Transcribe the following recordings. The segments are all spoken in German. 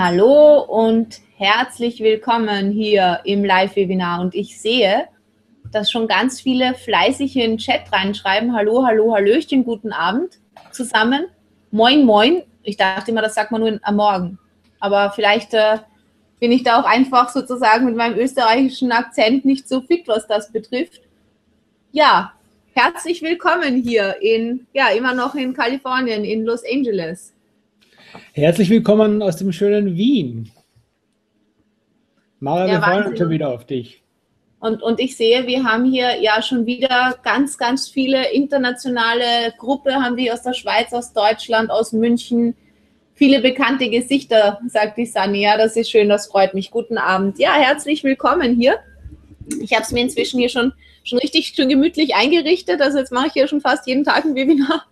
Hallo und herzlich willkommen hier im Live-Webinar. Und ich sehe, dass schon ganz viele fleißig in den Chat reinschreiben. Hallo, hallo, hallöchen, guten Abend zusammen. Moin, moin. Ich dachte immer, das sagt man nur am Morgen. Aber vielleicht bin ich da auch einfach sozusagen mit meinem österreichischen Akzent nicht so fit, was das betrifft. Ja, herzlich willkommen hier immer noch in Kalifornien, in Los Angeles. Herzlich willkommen aus dem schönen Wien. Mara, wir freuen uns schon wieder auf dich. Und ich sehe, wir haben hier ja schon wieder ganz, ganz viele internationale Gruppen, haben wir aus der Schweiz, aus Deutschland, aus München. Viele bekannte Gesichter, sagt die Sani. Ja, das ist schön, das freut mich. Guten Abend. Ja, herzlich willkommen hier. Ich habe es mir inzwischen hier schon richtig schön gemütlich eingerichtet. Also jetzt mache ich hier schon fast jeden Tag ein Webinar.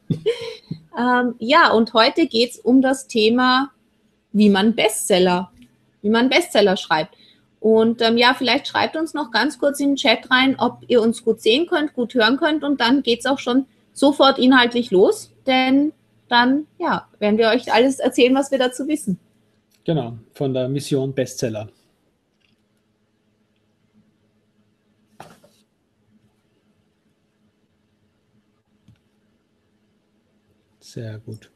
Ja, und heute geht es um das Thema, wie man Bestseller schreibt. Und ja, vielleicht schreibt uns noch ganz kurz in den Chat rein, ob ihr uns gut sehen könnt, gut hören könnt. Und dann geht es auch schon sofort inhaltlich los, denn dann ja, werden wir euch alles erzählen, was wir dazu wissen. Genau, von der Mission Bestseller. Sehr gut.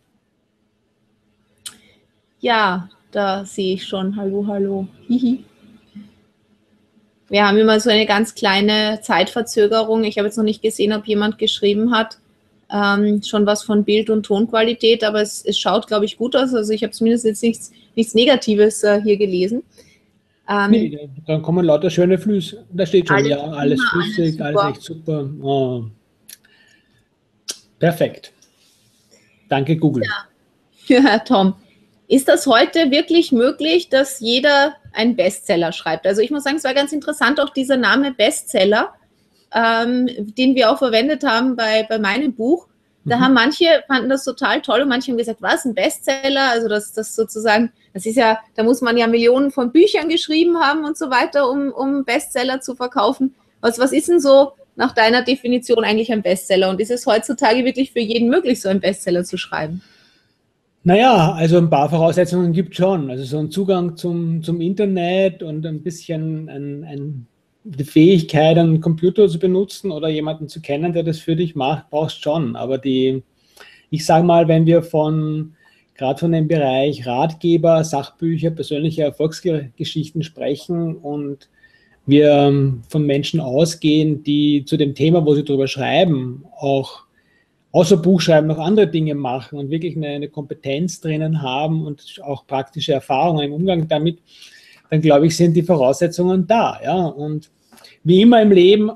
Ja, da sehe ich schon. Hallo, hallo. Hihi. Wir haben immer so eine ganz kleine Zeitverzögerung. Ich habe jetzt noch nicht gesehen, ob jemand geschrieben hat, schon was von Bild- und Tonqualität, aber es schaut, glaube ich, gut aus. Also ich habe zumindest jetzt nichts Negatives hier gelesen. Nee, dann kommen lauter schöne Flüsse. Da steht schon, ja, alles flüssig, alles echt super. Oh. Perfekt. Danke, Google. Ja, Herr Tom. Ist das heute wirklich möglich, dass jeder einen Bestseller schreibt? Also ich muss sagen, es war ganz interessant, auch dieser Name Bestseller, den wir auch verwendet haben bei meinem Buch. Da haben manche, fanden das total toll und manche haben gesagt, was, ein Bestseller? Also das sozusagen, das ist ja, da muss man ja Millionen von Büchern geschrieben haben und so weiter, um Bestseller zu verkaufen. Was ist denn so nach deiner Definition eigentlich ein Bestseller? Und ist es heutzutage wirklich für jeden möglich, so einen Bestseller zu schreiben? Naja, also ein paar Voraussetzungen gibt es schon. Also so ein Zugang zum Internet und ein bisschen die Fähigkeit, einen Computer zu benutzen oder jemanden zu kennen, der das für dich macht, brauchst schon. Aber ich sage mal, wenn wir gerade von dem Bereich Ratgeber, Sachbücher, persönliche Erfolgsgeschichten sprechen und wir von Menschen ausgehen, die zu dem Thema, wo sie drüber schreiben, auch außer Buchschreiben noch andere Dinge machen und wirklich eine Kompetenz drinnen haben und auch praktische Erfahrungen im Umgang damit, dann glaube ich, sind die Voraussetzungen da. Ja? Und wie immer im Leben,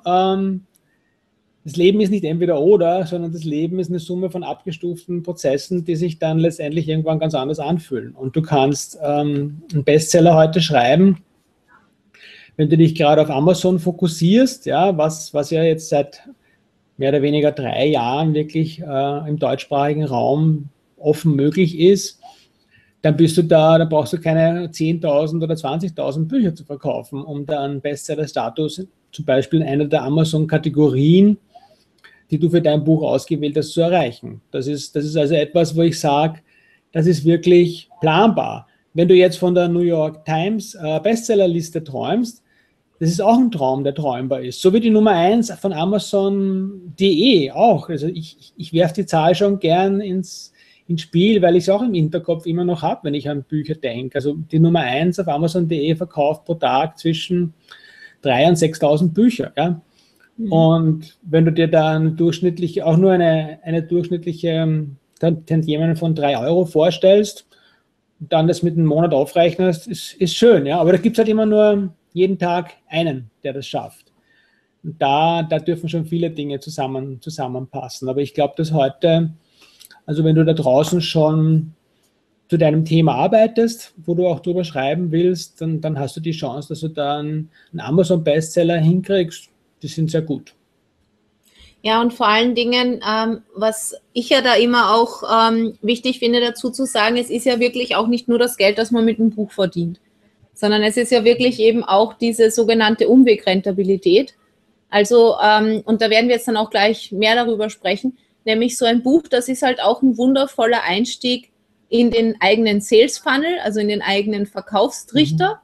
das Leben ist nicht entweder oder, sondern das Leben ist eine Summe von abgestuften Prozessen, die sich dann letztendlich irgendwann ganz anders anfühlen. Und du kannst einen Bestseller heute schreiben, wenn du dich gerade auf Amazon fokussierst, ja, was ja jetzt seit mehr oder weniger 3 Jahren wirklich im deutschsprachigen Raum offen möglich ist, dann brauchst du keine 10.000 oder 20.000 Bücher zu verkaufen, um dann Bestseller-Status, zum Beispiel in einer der Amazon-Kategorien, die du für dein Buch ausgewählt hast, zu erreichen. Das ist also etwas, wo ich sage, das ist wirklich planbar. Wenn du jetzt von der New York Times Bestsellerliste träumst, das ist auch ein Traum, der träumbar ist. So wie die Nummer 1 von Amazon.de auch. Also ich werfe die Zahl schon gern ins Spiel, weil ich es auch im Hinterkopf immer noch habe, wenn ich an Bücher denke. Also die Nummer 1 auf Amazon.de verkauft pro Tag zwischen 3.000 und 6.000 Bücher. Ja? Und wenn du dir dann durchschnittlich auch nur eine durchschnittliche Tantieme von 3 Euro vorstellst, dann das mit einem Monat aufrechnest, ist schön. Ja? Aber da gibt es halt immer nur jeden Tag einen, der das schafft. Und da dürfen schon viele Dinge zusammenpassen. Aber ich glaube, dass heute, also wenn du da draußen schon zu deinem Thema arbeitest, wo du auch drüber schreiben willst, dann hast du die Chance, dass du da einen Amazon-Bestseller hinkriegst. Die sind sehr gut. Ja, und vor allen Dingen, was ich ja da immer auch wichtig finde, dazu zu sagen, es ist ja wirklich auch nicht nur das Geld, das man mit einem Buch verdient, sondern es ist ja wirklich eben auch diese sogenannte Umwegrentabilität. Also, und da werden wir jetzt dann auch gleich mehr darüber sprechen, nämlich so ein Buch, das ist halt auch ein wundervoller Einstieg in den eigenen Sales Funnel, also in den eigenen Verkaufstrichter.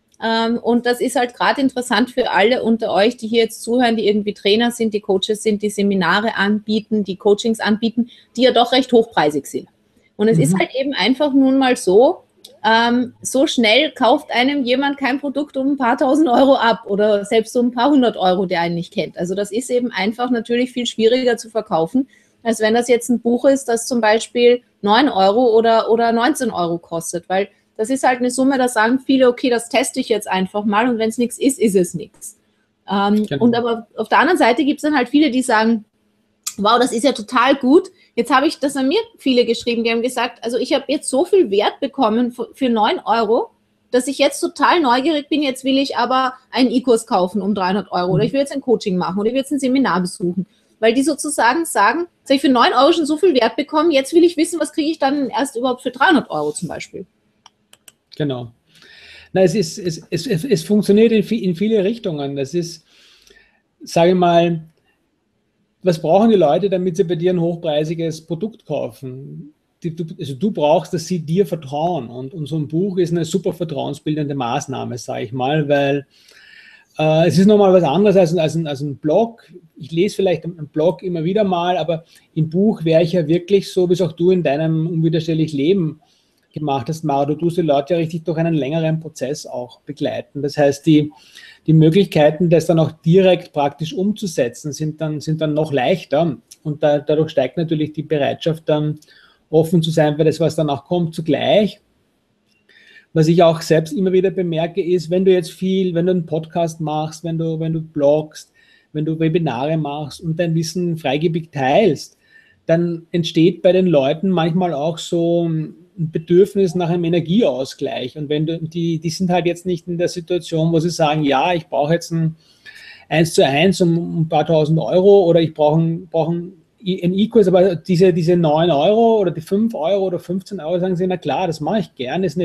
Und das ist halt gerade interessant für alle unter euch, die hier jetzt zuhören, die irgendwie Trainer sind, die Coaches sind, die Seminare anbieten, die Coachings anbieten, die ja doch recht hochpreisig sind. Und es ist halt eben einfach nun mal so, so schnell kauft einem jemand kein Produkt um ein paar tausend Euro ab oder selbst um ein paar hundert Euro, der einen nicht kennt. Also das ist eben einfach natürlich viel schwieriger zu verkaufen, als wenn das jetzt ein Buch ist, das zum Beispiel 9 Euro oder 19 Euro kostet, weil das ist halt eine Summe, da sagen viele, okay, das teste ich jetzt einfach mal und wenn es nichts ist, ist es nichts. Genau. Und aber auf der anderen Seite gibt es dann halt viele, die sagen, wow, das ist ja total gut. Jetzt habe ich, das an mir viele geschrieben, die haben gesagt, also ich habe jetzt so viel Wert bekommen für 9 Euro, dass ich jetzt total neugierig bin, jetzt will ich aber einen E-Kurs kaufen um 300 Euro oder ich will jetzt ein Coaching machen oder ich will jetzt ein Seminar besuchen. Weil die sozusagen sagen, jetzt habe ich für 9 Euro schon so viel Wert bekommen, jetzt will ich wissen, was kriege ich dann erst überhaupt für 300 Euro zum Beispiel. Genau. Na, es funktioniert in viele Richtungen. Das ist, sage ich mal, was brauchen die Leute, damit sie bei dir ein hochpreisiges Produkt kaufen? Also du brauchst, dass sie dir vertrauen. Und so ein Buch ist eine super vertrauensbildende Maßnahme, sage ich mal, weil es ist nochmal was anderes als ein Blog. Ich lese vielleicht einen Blog immer wieder mal, aber im Buch wäre ich ja wirklich so, wie es auch du in deinem unwiderstehlich Leben gemacht hast, Mara. Du tust die Leute ja richtig durch einen längeren Prozess auch begleiten. Das heißt, die Möglichkeiten, das dann auch direkt praktisch umzusetzen, sind dann noch leichter. Und dadurch steigt natürlich die Bereitschaft, dann offen zu sein für das, was dann auch kommt, zugleich. Was ich auch selbst immer wieder bemerke, ist, wenn du einen Podcast machst, wenn du bloggst, wenn du Webinare machst und dein Wissen freigebig teilst, dann entsteht bei den Leuten manchmal auch so ein Bedürfnis nach einem Energieausgleich. Und wenn die sind halt jetzt nicht in der Situation, wo sie sagen, ja, ich brauche jetzt ein 1:1 um ein paar tausend Euro oder ich brauche einen E-Kurs, aber diese 9 Euro oder die 5 Euro oder 15 Euro, sagen sie, na klar, das mache ich gern, ist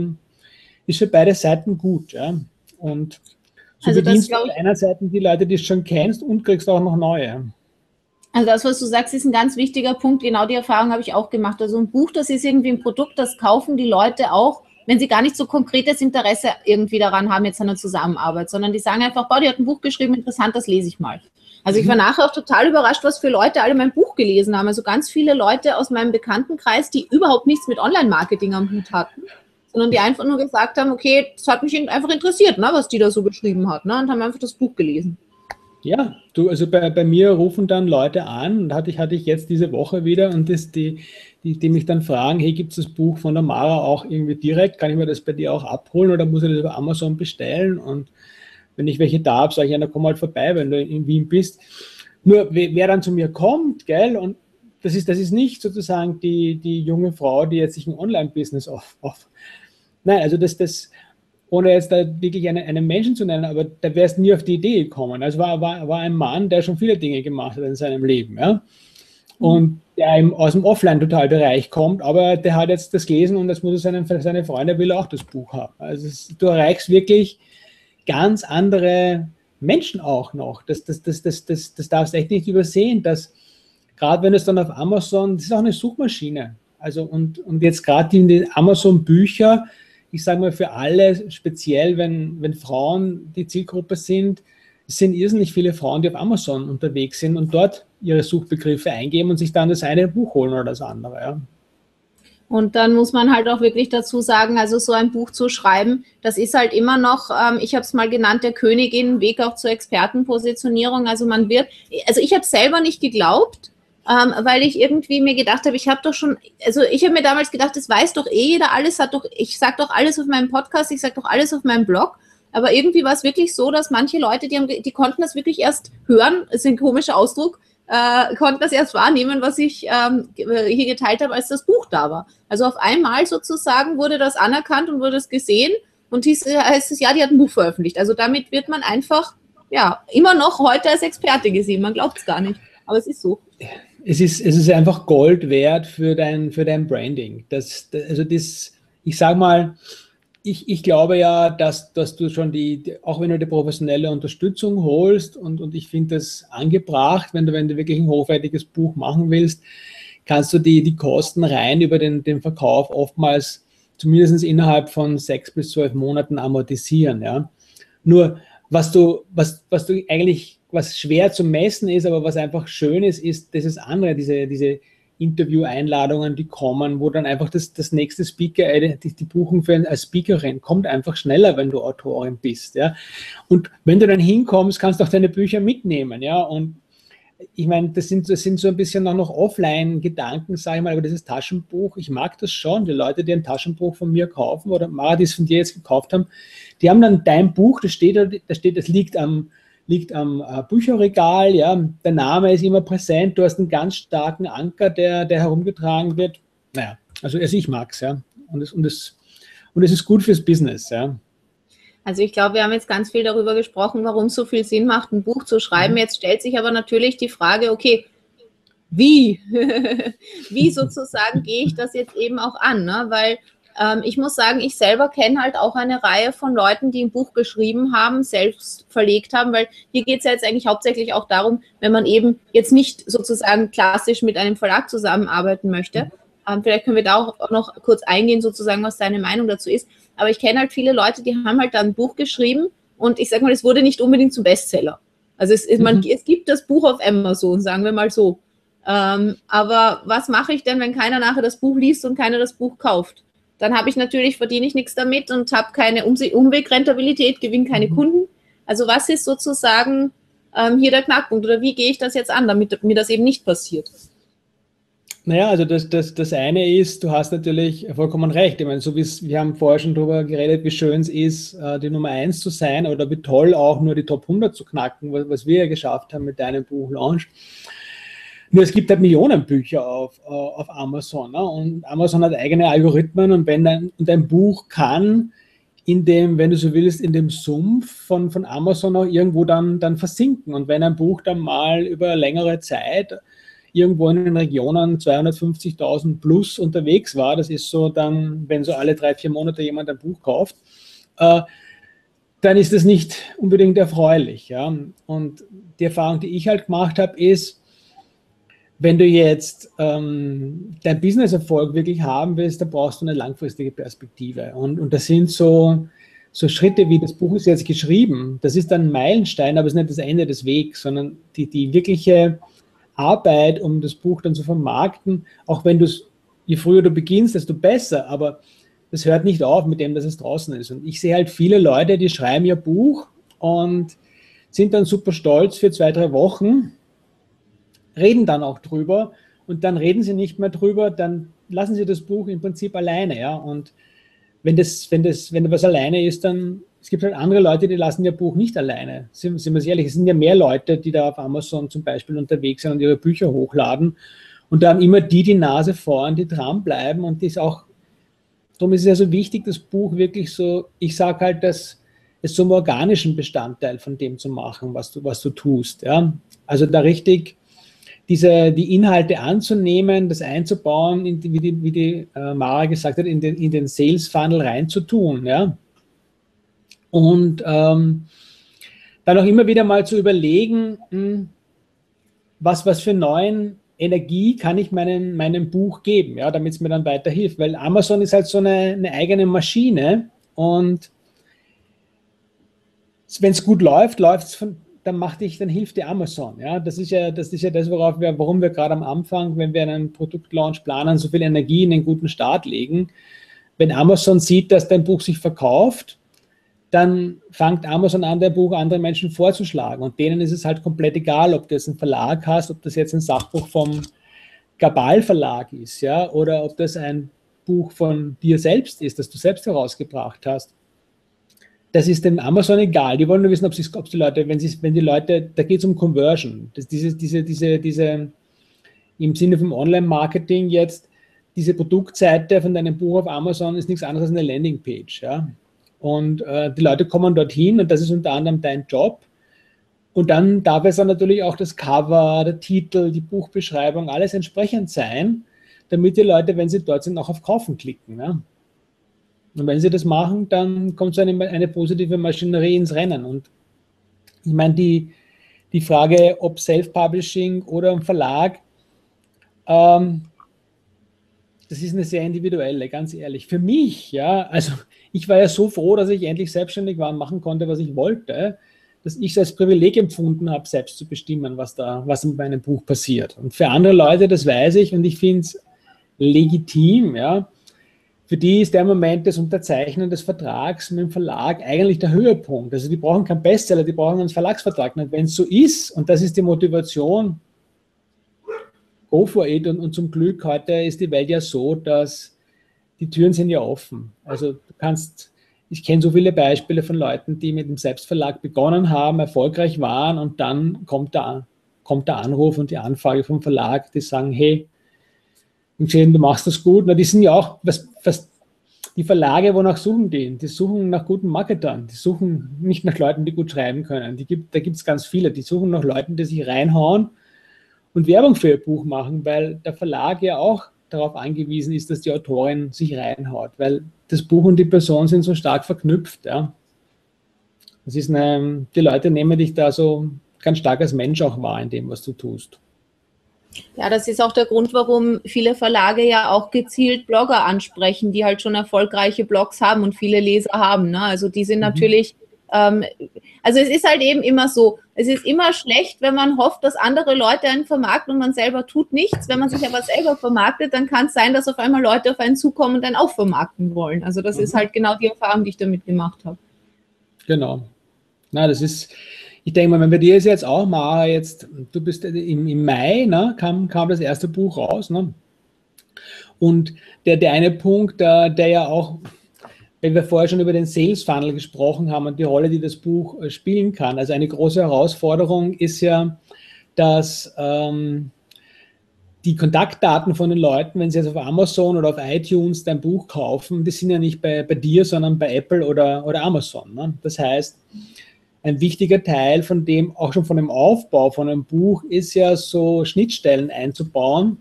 für beide Seiten gut. Ja? Und so also bedienst du auf einer Seite die Leute, die du schon kennst und kriegst auch noch neue. Also das, was du sagst, ist ein ganz wichtiger Punkt. Genau die Erfahrung habe ich auch gemacht. Also ein Buch, das ist irgendwie ein Produkt, das kaufen die Leute auch, wenn sie gar nicht so konkretes Interesse irgendwie daran haben, jetzt an einer Zusammenarbeit, sondern die sagen einfach, boah, die hat ein Buch geschrieben, interessant, das lese ich mal. Also ich war nachher auch total überrascht, was für Leute alle mein Buch gelesen haben. Also ganz viele Leute aus meinem Bekanntenkreis, die überhaupt nichts mit Online-Marketing am Hut hatten, sondern die einfach nur gesagt haben, okay, das hat mich einfach interessiert, ne, was die da so geschrieben hat, ne, und haben einfach das Buch gelesen. Ja, also bei mir rufen dann Leute an und hatte ich jetzt diese Woche wieder und die mich dann fragen, hey, gibt es das Buch von der Mara auch irgendwie direkt? Kann ich mir das bei dir auch abholen oder muss ich das über Amazon bestellen? Und wenn ich welche da habe, sage ich, ja, dann komm halt vorbei, wenn du in Wien bist. Nur wer dann zu mir kommt, gell, und das ist nicht sozusagen die junge Frau, die jetzt sich ein Online-Business auf. Nein, also das ohne jetzt da wirklich einen Menschen zu nennen, aber da wärst nie auf die Idee gekommen. Also war ein Mann, der schon viele Dinge gemacht hat in seinem Leben, ja. Und der eben aus dem Offline-Total-Bereich kommt, aber der hat jetzt das gelesen und jetzt muss er seine Freunde will auch das Buch haben. Also du erreichst wirklich ganz andere Menschen auch noch. Das darfst du echt nicht übersehen, dass gerade wenn es dann auf Amazon, das ist auch eine Suchmaschine. Also und jetzt gerade die Amazon-Bücher, ich sage mal für alle, speziell wenn Frauen die Zielgruppe sind, es sind irrsinnig viele Frauen, die auf Amazon unterwegs sind und dort ihre Suchbegriffe eingeben und sich dann das eine Buch holen oder das andere. Ja. Und dann muss man halt auch wirklich dazu sagen, also so ein Buch zu schreiben, das ist halt immer noch, ich habe es mal genannt, der Königin, Weg auch zur Expertenpositionierung. Also ich habe selber nicht geglaubt, weil ich irgendwie mir gedacht habe, ich habe mir damals gedacht, das weiß doch eh jeder alles, ich sage doch alles auf meinem Podcast, ich sage doch alles auf meinem Blog. Aber irgendwie war es wirklich so, dass manche Leute, die konnten das wirklich erst hören, ist ein komischer Ausdruck, konnten das erst wahrnehmen, was ich hier geteilt habe, als das Buch da war. Also auf einmal sozusagen wurde das anerkannt und wurde es gesehen und heißt es, ja, die hat ein Buch veröffentlicht. Also damit wird man einfach, ja, immer noch heute als Experte gesehen. Man glaubt es gar nicht, aber es ist so. Es ist einfach Gold wert für dein Branding. Ich sage mal, ich glaube ja, dass du schon auch wenn du die professionelle Unterstützung holst und ich finde das angebracht, wenn du wirklich ein hochwertiges Buch machen willst, kannst du die Kosten rein über den Verkauf oftmals zumindest innerhalb von 6 bis 12 Monaten amortisieren. Ja? Nur was du eigentlich, was schwer zu messen ist, aber was einfach schön ist das andere, diese Interview-Einladungen, die kommen, wo dann einfach das nächste Speaker, die Buchung als Speakerin kommt einfach schneller, wenn du Autorin bist. Ja? Und wenn du dann hinkommst, kannst du auch deine Bücher mitnehmen. Ja? Und ich meine, das sind so ein bisschen noch Offline-Gedanken, sage ich mal, aber dieses Taschenbuch, ich mag das schon. Die Leute, die ein Taschenbuch von mir kaufen oder Mara, die es von dir jetzt gekauft haben, die haben dann dein Buch, das liegt am Bücherregal, ja, der Name ist immer präsent, du hast einen ganz starken Anker, der herumgetragen wird. Naja, also ich mag es, ja. Und es ist gut fürs Business, ja. Also ich glaube, wir haben jetzt ganz viel darüber gesprochen, warum es so viel Sinn macht, ein Buch zu schreiben. Jetzt stellt sich aber natürlich die Frage, okay, wie? Wie sozusagen gehe ich das jetzt eben auch an? Ne? Weil ich muss sagen, ich selber kenne halt auch eine Reihe von Leuten, die ein Buch geschrieben haben, selbst verlegt haben, weil hier geht es ja jetzt eigentlich hauptsächlich auch darum, wenn man eben jetzt nicht sozusagen klassisch mit einem Verlag zusammenarbeiten möchte. Vielleicht können wir da auch noch kurz eingehen, sozusagen, was deine Meinung dazu ist. Aber ich kenne halt viele Leute, die haben halt dann ein Buch geschrieben und ich sage mal, es wurde nicht unbedingt zum Bestseller. Also es gibt das Buch auf Amazon, sagen wir mal so. Aber was mache ich denn, wenn keiner nachher das Buch liest und keiner das Buch kauft? Dann verdiene ich nichts damit und habe keine Umwegrentabilität, gewinne keine Kunden. Also was ist sozusagen hier der Knackpunkt oder wie gehe ich das jetzt an, damit mir das eben nicht passiert? Naja, also das eine ist, du hast natürlich vollkommen recht. Ich meine, wir haben vorher schon darüber geredet, wie schön es ist, die Nummer 1 zu sein oder wie toll auch nur die Top 100 zu knacken, was wir ja geschafft haben mit deinem Buch-Launch. Nur es gibt halt Millionen Bücher auf Amazon, ne? Und Amazon hat eigene Algorithmen und dein Buch kann wenn du so willst, in dem Sumpf von Amazon auch irgendwo dann versinken. Und wenn ein Buch dann mal über längere Zeit irgendwo in den Regionen 250.000 plus unterwegs war, das ist so dann, wenn so alle 3-4 Monate jemand ein Buch kauft, dann ist das nicht unbedingt erfreulich. Ja? Und die Erfahrung, die ich halt gemacht habe, ist, wenn du jetzt dein Business-Erfolg wirklich haben willst, dann brauchst du eine langfristige Perspektive. Und das sind so Schritte wie, das Buch ist jetzt geschrieben, das ist ein Meilenstein, aber es ist nicht das Ende des Wegs, sondern die wirkliche Arbeit, um das Buch dann zu vermarkten, auch wenn je früher du beginnst, desto besser, aber das hört nicht auf mit dem, dass es draußen ist. Und ich sehe halt viele Leute, die schreiben ihr Buch und sind dann super stolz für 2-3 Wochen, reden dann auch drüber und dann reden sie nicht mehr drüber, dann lassen sie das Buch im Prinzip alleine, ja. Und wenn was alleine ist, dann, es gibt halt andere Leute, die lassen ihr Buch nicht alleine. Sind wir ehrlich, es sind ja mehr Leute, die da auf Amazon zum Beispiel unterwegs sind und ihre Bücher hochladen. Und da haben immer die Nase vorn, die dranbleiben und die ist auch, darum ist es ja so wichtig, das Buch wirklich so, ich sage halt, dass es so einen organischen Bestandteil von dem zu machen, was du tust, ja. Also da richtig die Inhalte anzunehmen, das einzubauen, wie die Mara gesagt hat, in den Sales Funnel reinzutun, ja. Und dann auch immer wieder mal zu überlegen, was für neuen Energie kann ich meinem Buch geben, ja, damit es mir dann weiterhilft. Weil Amazon ist halt so eine eigene Maschine und wenn es gut läuft, dann hilft dir Amazon. Ja? Das ist ja das, warum wir gerade am Anfang, wenn wir einen Produktlaunch planen, so viel Energie in den guten Start legen. Wenn Amazon sieht, dass dein Buch sich verkauft, dann fängt Amazon an, dein Buch anderen Menschen vorzuschlagen. Und denen ist es halt komplett egal, ob du jetzt einen Verlag hast, ob das jetzt ein Sachbuch vom Gabal Verlag ist, ja, oder ob das ein Buch von dir selbst ist, das du selbst herausgebracht hast. Das ist dem Amazon egal. Die wollen nur wissen, ob die Leute, wenn die Leute, da geht es um Conversion. Diese im Sinne vom Online-Marketing jetzt, diese Produktseite von deinem Buch auf Amazon ist nichts anderes als eine Landingpage, ja. Und die Leute kommen dorthin und das ist unter anderem dein Job. Und dann darf es dann natürlich auch das Cover, der Titel, die Buchbeschreibung, alles entsprechend sein, damit die Leute, wenn sie dort sind, auch auf Kaufen klicken. Ja? Und wenn sie das machen, dann kommt so eine positive Maschinerie ins Rennen. Und ich meine, die Frage, ob Self-Publishing oder ein Verlag, das ist eine sehr individuelle, ganz ehrlich. Für mich, ja, also ich war ja so froh, dass ich endlich selbstständig war und machen konnte, was ich wollte, dass ich es als Privileg empfunden habe, selbst zu bestimmen, was mit meinem Buch passiert. Und für andere Leute, das weiß ich und ich finde es legitim, ja. Für die ist der Moment des Unterzeichnen des Vertrags mit dem Verlag eigentlich der Höhepunkt. Also die brauchen keinen Bestseller, die brauchen einen Verlagsvertrag. Und wenn es so ist, und das ist die Motivation, go for it. Und zum Glück heute ist die Welt ja so, dass die Türen sind ja offen. Also du kannst, ich kenne so viele Beispiele von Leuten, die mit dem Selbstverlag begonnen haben, erfolgreich waren und dann kommt der Anruf und die Anfrage vom Verlag, die sagen, hey, du machst das gut. Na, die sind ja auch, die Verlage, wonach suchen die? Die suchen nach guten Marketern. Die suchen nicht nach Leuten, die gut schreiben können. Da gibt es ganz viele. Die suchen nach Leuten, die sich reinhauen und Werbung für ihr Buch machen, weil der Verlag ja auch darauf angewiesen ist, dass die Autorin sich reinhaut, weil das Buch und die Person sind so stark verknüpft. Ja. Die Leute nehmen dich da so ganz stark als Mensch auch wahr in dem, was du tust. Ja, das ist auch der Grund, warum viele Verlage ja auch gezielt Blogger ansprechen, die halt schon erfolgreiche Blogs haben und viele Leser haben. Ne? Also die sind natürlich, also es ist halt eben immer so, es ist immer schlecht, wenn man hofft, dass andere Leute einen vermarkten und man selber tut nichts. Wenn man sich aber selber vermarktet, dann kann es sein, dass auf einmal Leute auf einen zukommen und dann auch vermarkten wollen. Also das ist halt genau die Erfahrung, die ich damit gemacht habe. Genau. Na, das ist... Ich denke mal, wenn bei dir ist jetzt auch, Mara, du bist im Mai, ne, kam das erste Buch raus. Ne? Und der eine Punkt, der ja auch, wenn wir vorher schon über den Sales Funnel gesprochen haben und die Rolle, die das Buch spielen kann. Also eine große Herausforderung ist ja, dass die Kontaktdaten von den Leuten, wenn sie jetzt auf Amazon oder auf iTunes dein Buch kaufen, die sind ja nicht bei dir, sondern bei Apple oder Amazon. Ne? Das heißt, ein wichtiger Teil von dem, auch schon von dem Aufbau von einem Buch, ist ja so Schnittstellen einzubauen,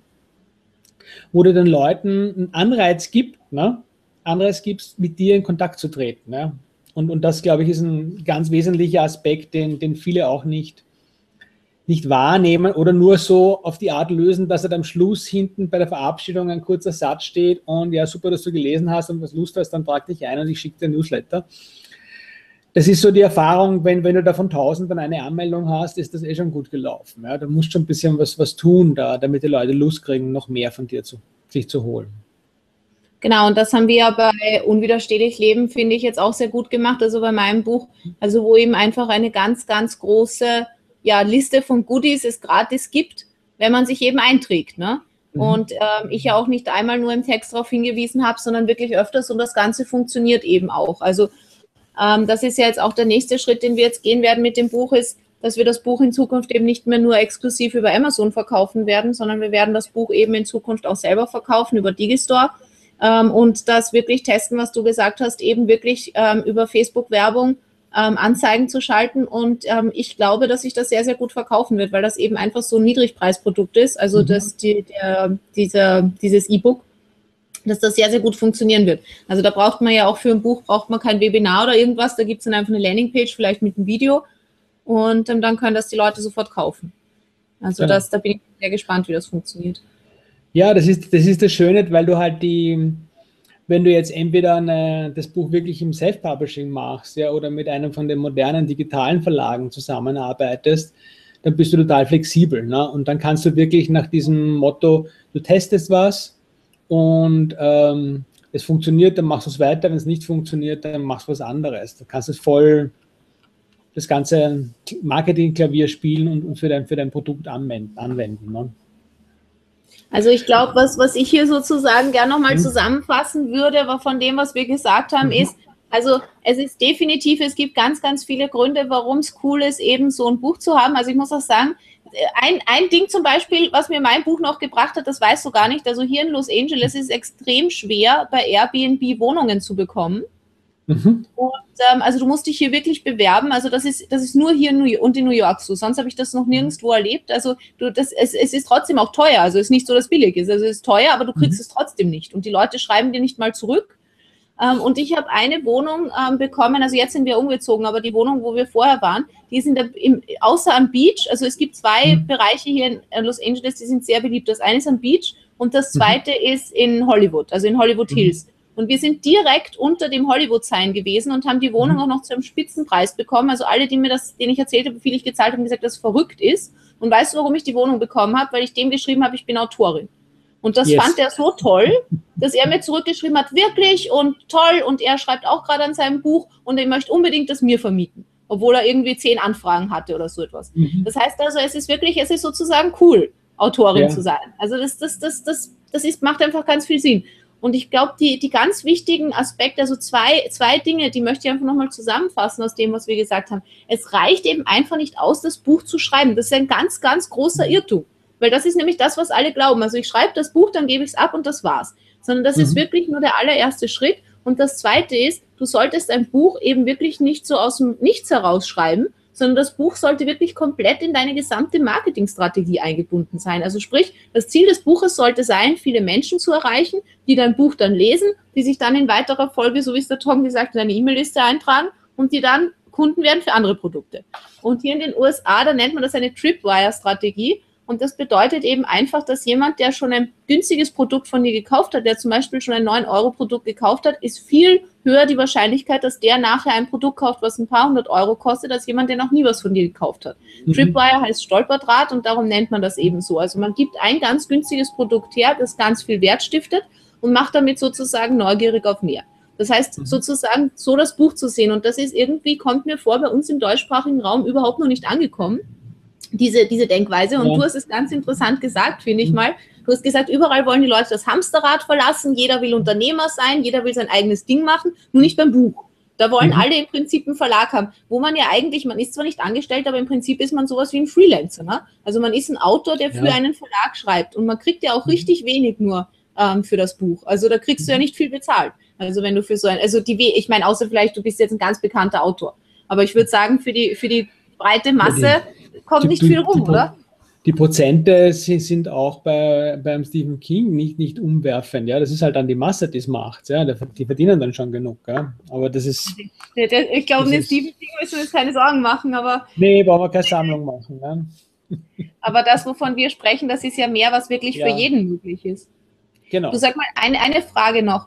wo du den Leuten einen Anreiz gibst, mit dir in Kontakt zu treten. Ne? Und das, glaube ich, ist ein ganz wesentlicher Aspekt, den viele auch nicht wahrnehmen oder nur so auf die Art lösen, dass am Schluss hinten bei der Verabschiedung ein kurzer Satz steht und ja, super, dass du gelesen hast und was Lust hast, dann trag dich ein und ich schicke dir ein Newsletter. Das ist so die Erfahrung, wenn du da von 1000 dann eine Anmeldung hast, ist das schon gut gelaufen. Ja? Du musst schon ein bisschen was tun, damit die Leute Lust kriegen, noch mehr von dir sich zu holen. Genau, und das haben wir ja bei Unwiderstehlich Leben, finde ich, jetzt auch sehr gut gemacht. Also bei meinem Buch, also wo eben einfach eine ganz, ganz große Liste von Goodies es gratis gibt, wenn man sich eben einträgt. Ne? Und ich ja auch nicht einmal nur im Text darauf hingewiesen habe, sondern wirklich öfters und das Ganze funktioniert eben auch. Also das ist ja jetzt auch der nächste Schritt, den wir jetzt gehen werden mit dem Buch, ist, dass wir das Buch in Zukunft eben nicht mehr nur exklusiv über Amazon verkaufen werden, sondern wir werden das Buch eben in Zukunft auch selber verkaufen über Digistore und das wirklich testen, was du gesagt hast, eben wirklich über Facebook-Werbung Anzeigen zu schalten. Und ich glaube, dass sich das sehr, sehr gut verkaufen wird, weil das eben einfach so ein Niedrigpreisprodukt ist, also dieses E-Book, dass das sehr, sehr gut funktionieren wird. Also da braucht man ja auch für ein Buch, braucht man kein Webinar oder irgendwas, da gibt es dann einfach eine Landingpage, vielleicht mit einem Video und dann können das die Leute sofort kaufen. Also da bin ich sehr gespannt, wie das funktioniert. Ja, das ist das Schöne, weil du halt wenn du jetzt entweder das Buch wirklich im Self-Publishing machst, ja, oder mit einem von den modernen digitalen Verlagen zusammenarbeitest, dann bist du total flexibel. Ne? Und dann kannst du wirklich nach diesem Motto, du testest was, und es funktioniert, dann machst du es weiter. Wenn es nicht funktioniert, dann machst du was anderes. Du kannst das ganze Marketing-Klavier spielen und für dein Produkt anwenden. Ne? Also ich glaube, was ich hier sozusagen gerne nochmal zusammenfassen würde, aber von dem, was wir gesagt haben, ist, also es ist definitiv, es gibt ganz, ganz viele Gründe, warum es cool ist, eben so ein Buch zu haben. Also ich muss auch sagen, ein Ding zum Beispiel, was mir mein Buch noch gebracht hat, das weißt du gar nicht. Also hier in Los Angeles ist es extrem schwer, bei Airbnb Wohnungen zu bekommen. Und also du musst dich hier wirklich bewerben. Also das ist nur hier in New York so. Sonst habe ich das noch nirgendwo erlebt. Also es ist trotzdem auch teuer. Also es ist nicht so, dass es billig ist. Also es ist teuer, aber du kriegst es trotzdem nicht. Und die Leute schreiben dir nicht mal zurück. Und ich habe eine Wohnung bekommen, also jetzt sind wir umgezogen, aber die Wohnung, wo wir vorher waren, die ist außer am Beach, also es gibt zwei Bereiche hier in Los Angeles, die sind sehr beliebt. Das eine ist am Beach und das zweite ist in Hollywood, also in Hollywood Hills. Und wir sind direkt unter dem Hollywood-Sign gewesen und haben die Wohnung auch noch zu einem Spitzenpreis bekommen. Also alle, denen ich erzählt habe, wie viel ich gezahlt habe, haben gesagt, dass es verrückt ist. Und weißt du, warum ich die Wohnung bekommen habe? Weil ich dem geschrieben habe, ich bin Autorin. Und das fand er so toll, dass er mir zurückgeschrieben hat, wirklich und toll. Und er schreibt auch gerade an seinem Buch und er möchte unbedingt das mir vermieten, obwohl er irgendwie 10 Anfragen hatte oder so etwas. Das heißt also, es ist sozusagen cool, Autorin zu sein. Also das macht einfach ganz viel Sinn. Und ich glaube, die ganz wichtigen Aspekte, also zwei Dinge, die möchte ich einfach nochmal zusammenfassen aus dem, was wir gesagt haben. Es reicht eben einfach nicht aus, das Buch zu schreiben. Das ist ein ganz, ganz großer Irrtum. Weil das ist nämlich das, was alle glauben. Also ich schreibe das Buch, dann gebe ich es ab und das war's. Sondern das ist wirklich nur der allererste Schritt. Und das Zweite ist, du solltest ein Buch eben wirklich nicht so aus dem Nichts herausschreiben, sondern das Buch sollte wirklich komplett in deine gesamte Marketingstrategie eingebunden sein. Also sprich, das Ziel des Buches sollte sein, viele Menschen zu erreichen, die dein Buch dann lesen, die sich dann in weiterer Folge, so wie es der Tom gesagt hat, in deine E-Mail-Liste eintragen und die dann Kunden werden für andere Produkte. Und hier in den USA, da nennt man das eine Tripwire-Strategie. Und das bedeutet eben einfach, dass jemand, der schon ein günstiges Produkt von dir gekauft hat, der zum Beispiel schon ein 9-Euro-Produkt gekauft hat, ist viel höher die Wahrscheinlichkeit, dass der nachher ein Produkt kauft, was ein paar hundert Euro kostet, als jemand, der noch nie was von dir gekauft hat. Tripwire heißt Stolperdraht und darum nennt man das eben so. Also man gibt ein ganz günstiges Produkt her, das ganz viel Wert stiftet und macht damit sozusagen neugierig auf mehr. Das heißt, sozusagen so das Buch zu sehen. Und das ist irgendwie, kommt mir vor, bei uns im deutschsprachigen Raum überhaupt noch nicht angekommen. Diese Denkweise. Und du hast es ganz interessant gesagt, finde ich mal. Du hast gesagt, überall wollen die Leute das Hamsterrad verlassen, jeder will Unternehmer sein, jeder will sein eigenes Ding machen, nur nicht beim Buch. Da wollen alle im Prinzip einen Verlag haben, wo man ja eigentlich, man ist zwar nicht angestellt, aber im Prinzip ist man sowas wie ein Freelancer. Ne? Also man ist ein Autor, der für einen Verlag schreibt und man kriegt ja auch richtig wenig nur für das Buch. Also da kriegst du ja nicht viel bezahlt. Also wenn du für so ein, ich meine, außer vielleicht, du bist jetzt ein ganz bekannter Autor. Aber ich würde sagen, für die breite Masse kommt nicht viel rum, oder? Die Prozente sind auch beim Stephen King nicht umwerfend. Ja, das ist halt dann die Masse, die es macht. Ja, die verdienen dann schon genug. Ja. Aber das ist. Ich glaube, mit Stephen King müssen wir uns keine Sorgen machen. Aber nee, brauchen wir keine Sammlung machen. Ja. Aber das, wovon wir sprechen, das ist ja mehr, was wirklich für jeden möglich ist. Genau. Du, sag mal, eine Frage noch.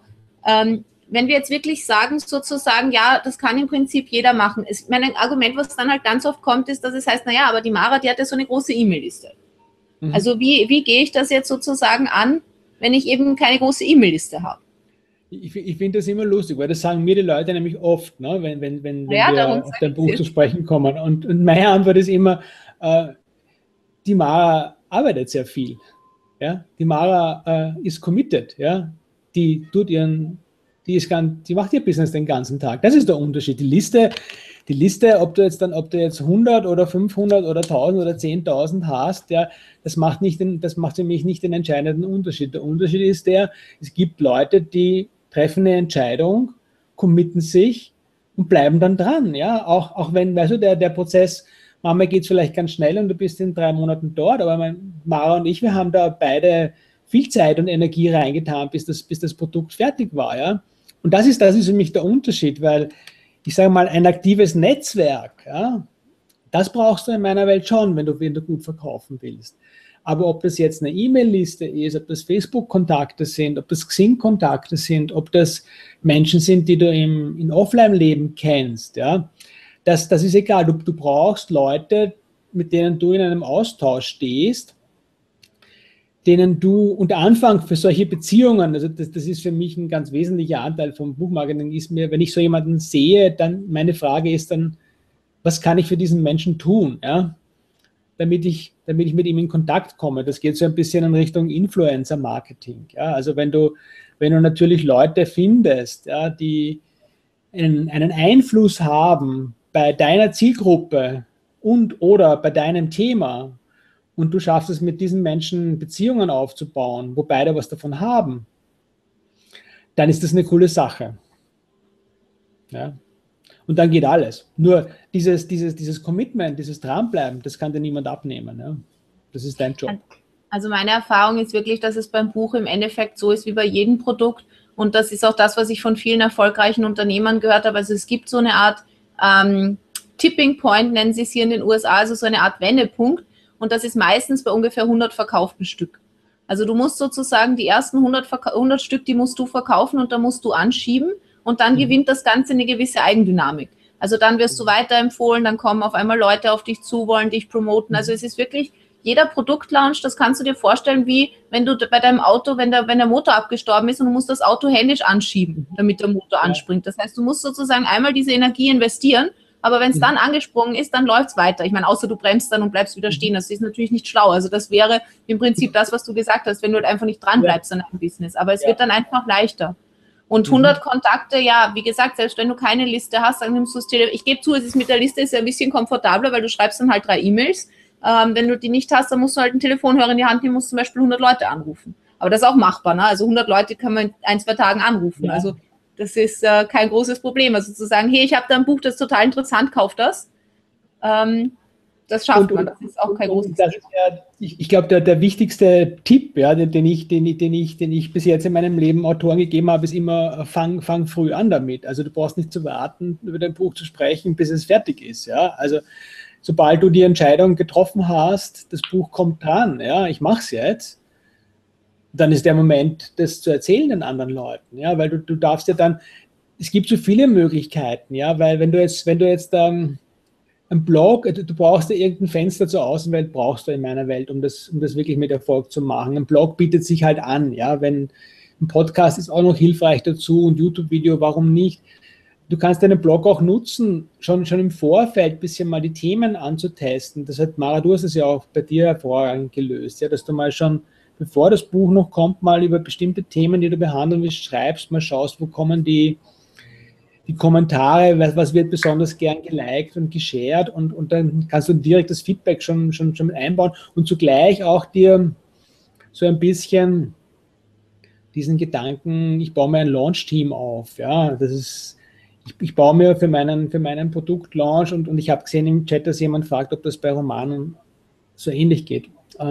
Wenn wir jetzt wirklich sagen, sozusagen, ja, das kann im Prinzip jeder machen. Mein Argument, was dann halt ganz oft kommt, ist, dass es heißt, naja, aber die Mara, die hat ja so eine große E-Mail-Liste. Also wie gehe ich das jetzt sozusagen an, wenn ich eben keine große E-Mail-Liste habe? Ich finde das immer lustig, weil das sagen mir die Leute nämlich oft, ne, wenn wir auf dein Buch zu sprechen kommen. Und meine Antwort ist immer, die Mara arbeitet sehr viel. Ja? Die Mara ist committed. Ja? Die macht ihr Business den ganzen Tag. Das ist der Unterschied. Die Liste, ob du jetzt 100 oder 500 oder 1000 oder 10.000 hast, ja, das macht für mich nicht den entscheidenden Unterschied. Der Unterschied ist es gibt Leute, die treffen eine Entscheidung, committen sich und bleiben dann dran. Ja? Auch wenn, weißt du, der Prozess, Mama geht es vielleicht ganz schnell und du bist in 3 Monaten dort, aber Mara und ich, wir haben da beide viel Zeit und Energie reingetan, bis das Produkt fertig war. Ja? Und das ist für mich der Unterschied, weil ich sage mal, ein aktives Netzwerk, ja, das brauchst du in meiner Welt schon, wenn du gut verkaufen willst. Aber ob das jetzt eine E-Mail-Liste ist, ob das Facebook-Kontakte sind, ob das Xing-Kontakte sind, ob das Menschen sind, die du im Offline-Leben kennst, ja, das ist egal. Du brauchst Leute, mit denen du in einem Austausch stehst, denen du, und der Anfang für solche Beziehungen, also das ist für mich ein ganz wesentlicher Anteil vom Buchmarketing, ist mir, wenn ich so jemanden sehe, dann meine Frage ist dann, was kann ich für diesen Menschen tun, ja, damit ich mit ihm in Kontakt komme. Das geht so ein bisschen in Richtung Influencer-Marketing. Ja, also wenn du natürlich Leute findest, ja, die einen Einfluss haben bei deiner Zielgruppe und oder bei deinem Thema, und du schaffst es, mit diesen Menschen Beziehungen aufzubauen, wo beide was davon haben, dann ist das eine coole Sache. Ja? Und dann geht alles. Nur dieses Commitment, dieses Dranbleiben, das kann dir niemand abnehmen. Ja? Das ist dein Job. Also meine Erfahrung ist wirklich, dass es beim Buch im Endeffekt so ist wie bei jedem Produkt. Und das ist auch das, was ich von vielen erfolgreichen Unternehmern gehört habe. Also es gibt so eine Art Tipping Point, nennen sie es hier in den USA, also so eine Art Wendepunkt. Und das ist meistens bei ungefähr 100 verkauften Stück. Also du musst sozusagen die ersten 100 Stück, die musst du verkaufen und da musst du anschieben und dann gewinnt das Ganze eine gewisse Eigendynamik. Also dann wirst du weiterempfohlen, dann kommen auf einmal Leute auf dich zu, wollen dich promoten. Also es ist wirklich jeder Produktlaunch, das kannst du dir vorstellen, wie wenn du bei deinem Auto, wenn der Motor abgestorben ist und du musst das Auto händisch anschieben, damit der Motor anspringt. Das heißt, du musst sozusagen einmal diese Energie investieren, aber wenn es dann angesprungen ist, dann läuft es weiter. Ich meine, außer du bremst dann und bleibst wieder stehen. Das ist natürlich nicht schlau. Also das wäre im Prinzip das, was du gesagt hast, wenn du halt einfach nicht dran bleibst an einem Business. Aber es wird dann einfach leichter. Und 100 Kontakte, ja, wie gesagt, selbst wenn du keine Liste hast, dann nimmst du das Telefon. Ich gebe zu, es ist mit der Liste ist ja ein bisschen komfortabler, weil du schreibst dann halt 3 E-Mails. Wenn du die nicht hast, dann musst du halt einen Telefonhörer in die Hand nehmen, musst zum Beispiel 100 Leute anrufen. Aber das ist auch machbar, ne? Also 100 Leute kann man in 1-2 Tagen anrufen. Ja. Also das ist kein großes Problem. Also zu sagen, hey, ich habe da ein Buch, das ist total interessant, kauf das. Das schafft man. Das ist auch kein großes Problem. Ich glaube, der wichtigste Tipp, ja, den ich bis jetzt in meinem Leben Autoren gegeben habe, ist immer, fang früh an damit. Also du brauchst nicht zu warten, über dein Buch zu sprechen, bis es fertig ist. Ja? Also sobald du die Entscheidung getroffen hast, das Buch kommt dran, ja, ich mache es jetzt, dann ist der Moment, das zu erzählen den anderen Leuten, ja, weil du darfst ja dann, es gibt so viele Möglichkeiten, ja, weil wenn du jetzt ein Blog, du brauchst ja irgendein Fenster zur Außenwelt, brauchst du in meiner Welt, um das wirklich mit Erfolg zu machen. Ein Blog bietet sich halt an, ja, wenn ein Podcast ist auch noch hilfreich dazu und YouTube-Video, warum nicht? Du kannst deinen Blog auch nutzen, schon im Vorfeld ein bisschen mal die Themen anzutesten. Das hat Mara, du hast es ja auch bei dir hervorragend gelöst, ja, dass du mal schon, bevor das Buch noch kommt, mal über bestimmte Themen, die du behandeln willst, schreibst, mal schaust, wo kommen die Kommentare, was wird besonders gern geliked und geshared und dann kannst du direkt das Feedback schon mit einbauen und zugleich auch dir so ein bisschen diesen Gedanken, ich baue mir ein Launch-Team auf, ja, das ist, ich baue mir für meinen Produktlaunch und ich habe gesehen im Chat, dass jemand fragt, ob das bei Romanen so ähnlich geht.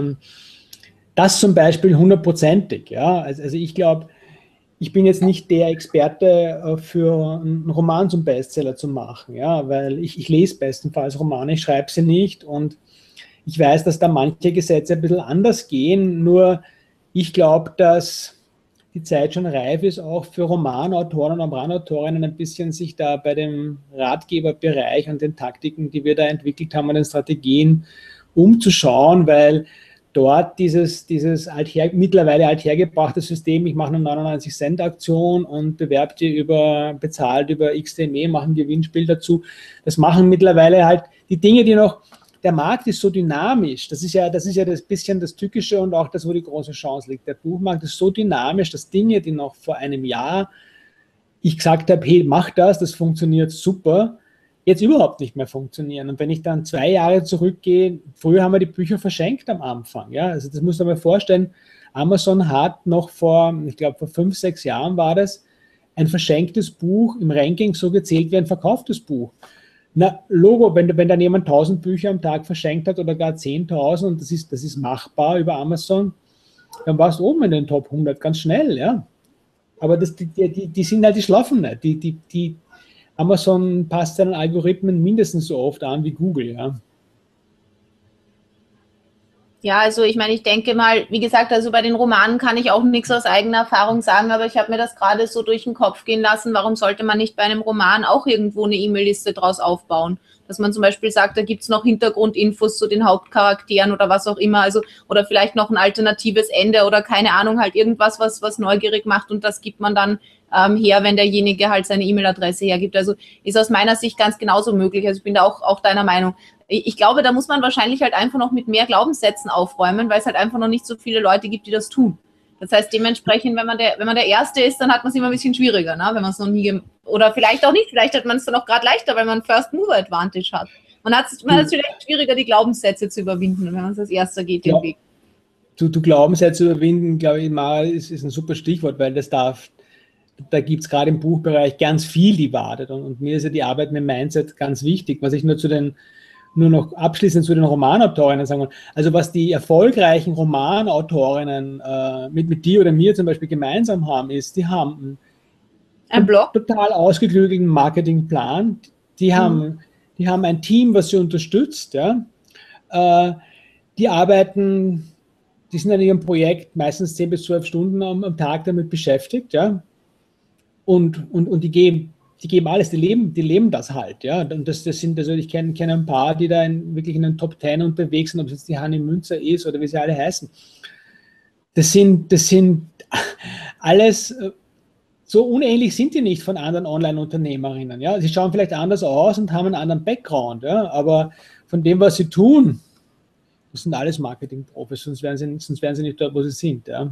Das zum Beispiel 100%ig, ja, also ich glaube, ich bin jetzt nicht der Experte für einen Roman zum Bestseller zu machen, ja, weil ich lese bestenfalls Romane, ich schreibe sie nicht und ich weiß, dass da manche Gesetze ein bisschen anders gehen, nur ich glaube, dass die Zeit schon reif ist, auch für Romanautoren und Romanautorinnen ein bisschen sich da bei dem Ratgeberbereich und den Taktiken, die wir da entwickelt haben und den Strategien umzuschauen, weil dort dieses mittlerweile althergebrachte System, ich mache eine 99-Cent-Aktion und bewerbe die bezahlt über XDME, mache ein Gewinnspiel dazu. Das machen mittlerweile halt die Dinge, die noch, der Markt ist so dynamisch, das ist ja das bisschen das Tückische und auch das, wo die große Chance liegt. Der Buchmarkt ist so dynamisch, dass Dinge, die noch vor einem Jahr ich gesagt habe, hey, mach das funktioniert super, jetzt überhaupt nicht mehr funktionieren. Und wenn ich dann 2 Jahre zurückgehe, früher haben wir die Bücher verschenkt am Anfang. Ja? Also das muss man mir vorstellen, Amazon hat noch ich glaube vor 5, 6 Jahren war das, ein verschenktes Buch im Ranking so gezählt wie ein verkauftes Buch. Na, Logo, wenn dann jemand 1000 Bücher am Tag verschenkt hat oder gar 10.000 und das ist machbar über Amazon, dann warst du oben in den Top 100 ganz schnell, ja. Aber die sind halt die Schlaffen nicht. Die Amazon passt seinen Algorithmen mindestens so oft an wie Google, ja. Ja, also ich meine, ich denke mal, wie gesagt, also bei den Romanen kann ich auch nichts aus eigener Erfahrung sagen, aber ich habe mir das gerade so durch den Kopf gehen lassen, warum sollte man nicht bei einem Roman auch irgendwo eine E-Mail-Liste draus aufbauen? Dass man zum Beispiel sagt, da gibt es noch Hintergrundinfos zu den Hauptcharakteren oder was auch immer, also oder vielleicht noch ein alternatives Ende oder keine Ahnung, halt irgendwas, was neugierig macht und das gibt man dann her, wenn derjenige halt seine E-Mail-Adresse hergibt. Also ist aus meiner Sicht ganz genauso möglich. Also ich bin da auch deiner Meinung. Ich glaube, da muss man wahrscheinlich halt einfach noch mit mehr Glaubenssätzen aufräumen, weil es halt einfach noch nicht so viele Leute gibt, die das tun. Das heißt, dementsprechend, wenn man der Erste ist, dann hat man es immer ein bisschen schwieriger, ne? Wenn man es noch nie, oder vielleicht auch nicht, vielleicht hat man es dann auch gerade leichter, weil man First Mover Advantage hat. Man hat es vielleicht schwieriger, die Glaubenssätze zu überwinden, wenn man es als Erster geht, den Weg. Du Glaubenssätze überwinden, glaube ich, Mara, ist ein super Stichwort, weil da gibt es gerade im Buchbereich ganz viel, die wartet. Und mir ist ja die Arbeit mit Mindset ganz wichtig, was ich nur noch abschließend zu den Romanautorinnen sagen will. Also was die erfolgreichen Romanautorinnen mit dir oder mir zum Beispiel gemeinsam haben, ist, die haben einen Blog, total ausgeklügelten Marketingplan, die haben ein Team, was sie unterstützt, ja? Die arbeiten die sind an ihrem Projekt meistens 10 bis 12 Stunden am Tag damit beschäftigt, ja. Und die geben alles, die leben das halt, ja. Und das sind, also ich kenne ein paar, die da wirklich in den Top 10 unterwegs sind, ob es jetzt die Hanni Münzer ist oder wie sie alle heißen. Das sind alles, so unähnlich sind die nicht von anderen Online-Unternehmerinnen, ja. Sie schauen vielleicht anders aus und haben einen anderen Background, ja, aber von dem, was sie tun, das sind alles Marketing-Profis, sonst wären sie nicht dort, wo sie sind, ja.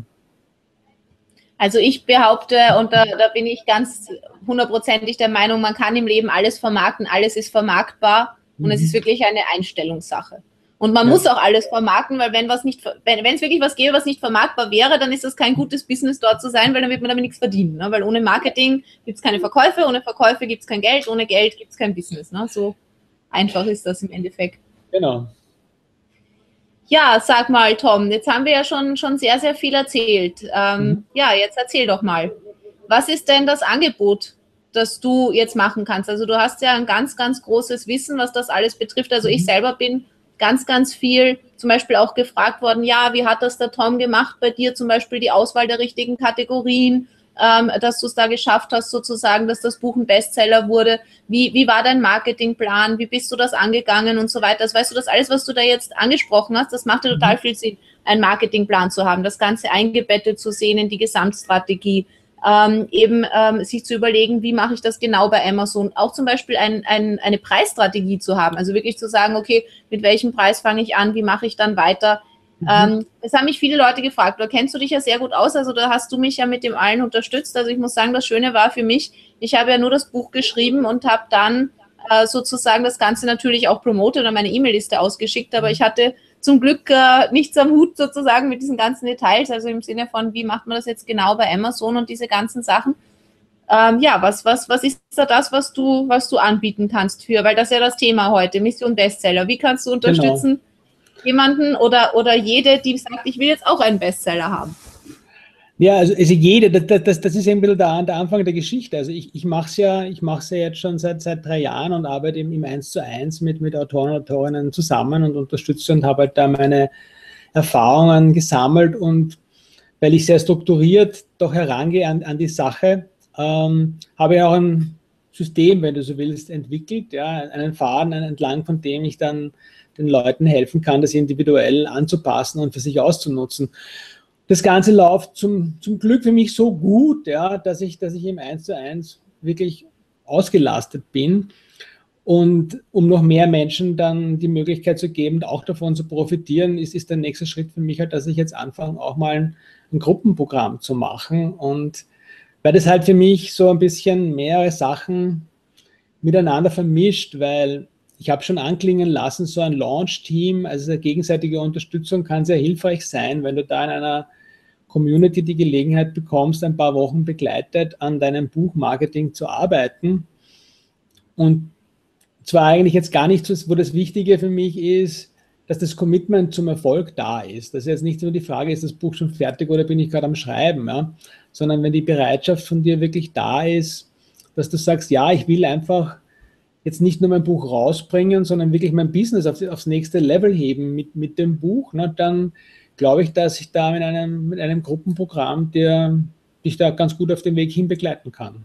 Also ich behaupte, und da bin ich ganz hundertprozentig der Meinung, man kann im Leben alles vermarkten, alles ist vermarktbar und es ist wirklich eine Einstellungssache. Und man muss auch alles vermarkten, weil wenn es wirklich was gäbe, was nicht vermarktbar wäre, dann ist das kein gutes Business dort zu sein, weil dann wird man damit nichts verdienen. Ne? Weil ohne Marketing gibt es keine Verkäufe, ohne Verkäufe gibt es kein Geld, ohne Geld gibt es kein Business. Ne? So einfach ist das im Endeffekt. Genau. Ja, sag mal, Tom, jetzt haben wir ja schon sehr, sehr viel erzählt. Ja, jetzt erzähl doch mal. Was ist denn das Angebot, das du jetzt machen kannst? Also du hast ja ein ganz, ganz großes Wissen, was das alles betrifft. Also ich selber bin ganz, ganz viel zum Beispiel auch gefragt worden, ja, wie hat das der Tom gemacht bei dir, zum Beispiel die Auswahl der richtigen Kategorien, dass du es da geschafft hast, sozusagen, dass das Buch ein Bestseller wurde. Wie war dein Marketingplan? Wie bist du das angegangen und so weiter? Also weißt du, das alles, was du da jetzt angesprochen hast, das macht ja total viel Sinn, einen Marketingplan zu haben, das Ganze eingebettet zu sehen in die Gesamtstrategie, sich zu überlegen, wie mache ich das genau bei Amazon, auch zum Beispiel eine Preisstrategie zu haben, also wirklich zu sagen, okay, mit welchem Preis fange ich an, wie mache ich dann weiter. Es haben mich viele Leute gefragt, da kennst du dich ja sehr gut aus, also da hast du mich ja mit dem allen unterstützt, also ich muss sagen, das Schöne war für mich, ich habe ja nur das Buch geschrieben und habe dann sozusagen das Ganze natürlich auch promotet oder meine E-Mail-Liste ausgeschickt, aber ich hatte zum Glück nichts am Hut sozusagen mit diesen ganzen Details, also im Sinne von, wie macht man das jetzt genau bei Amazon und diese ganzen Sachen. Ja, was ist da das, was du anbieten kannst weil das ist ja das Thema heute, Mission Bestseller. Wie kannst du unterstützen, jemanden oder jede, die sagt, ich will jetzt auch einen Bestseller haben? Ja, also jede, das ist ein bisschen der Anfang der Geschichte. Also ich mache es ja jetzt schon seit 3 Jahren und arbeite im 1:1 mit Autoren und Autorinnen zusammen und unterstütze und habe halt da meine Erfahrungen gesammelt, und weil ich sehr strukturiert doch herangehe an die Sache, habe ich auch ein System, wenn du so willst, entwickelt, ja, einen Faden entlang, von dem ich dann den Leuten helfen kann, das individuell anzupassen und für sich auszunutzen. Das Ganze läuft zum Glück für mich so gut, ja, dass ich im 1:1 wirklich ausgelastet bin. Und um noch mehr Menschen dann die Möglichkeit zu geben, auch davon zu profitieren, ist der nächste Schritt für mich halt, dass ich jetzt anfange, auch mal ein Gruppenprogramm zu machen. Und weil das halt für mich so ein bisschen mehrere Sachen miteinander vermischt, weil ich habe schon anklingen lassen, so ein Launch-Team, also eine gegenseitige Unterstützung kann sehr hilfreich sein, wenn du da in einer Community die Gelegenheit bekommst, ein paar Wochen begleitet an deinem Buchmarketing zu arbeiten. Und zwar eigentlich jetzt gar nicht, wo das Wichtige für mich ist, dass das Commitment zum Erfolg da ist. Das ist jetzt nicht nur die Frage, ist das Buch schon fertig oder bin ich gerade am Schreiben, ja? Sondern wenn die Bereitschaft von dir wirklich da ist, dass du sagst, ja, ich will einfach jetzt nicht nur mein Buch rausbringen, sondern wirklich mein Business aufs nächste Level heben mit dem Buch, ne, dann glaube ich, dass ich da mit einem Gruppenprogramm dich da ganz gut auf dem Weg hin begleiten kann.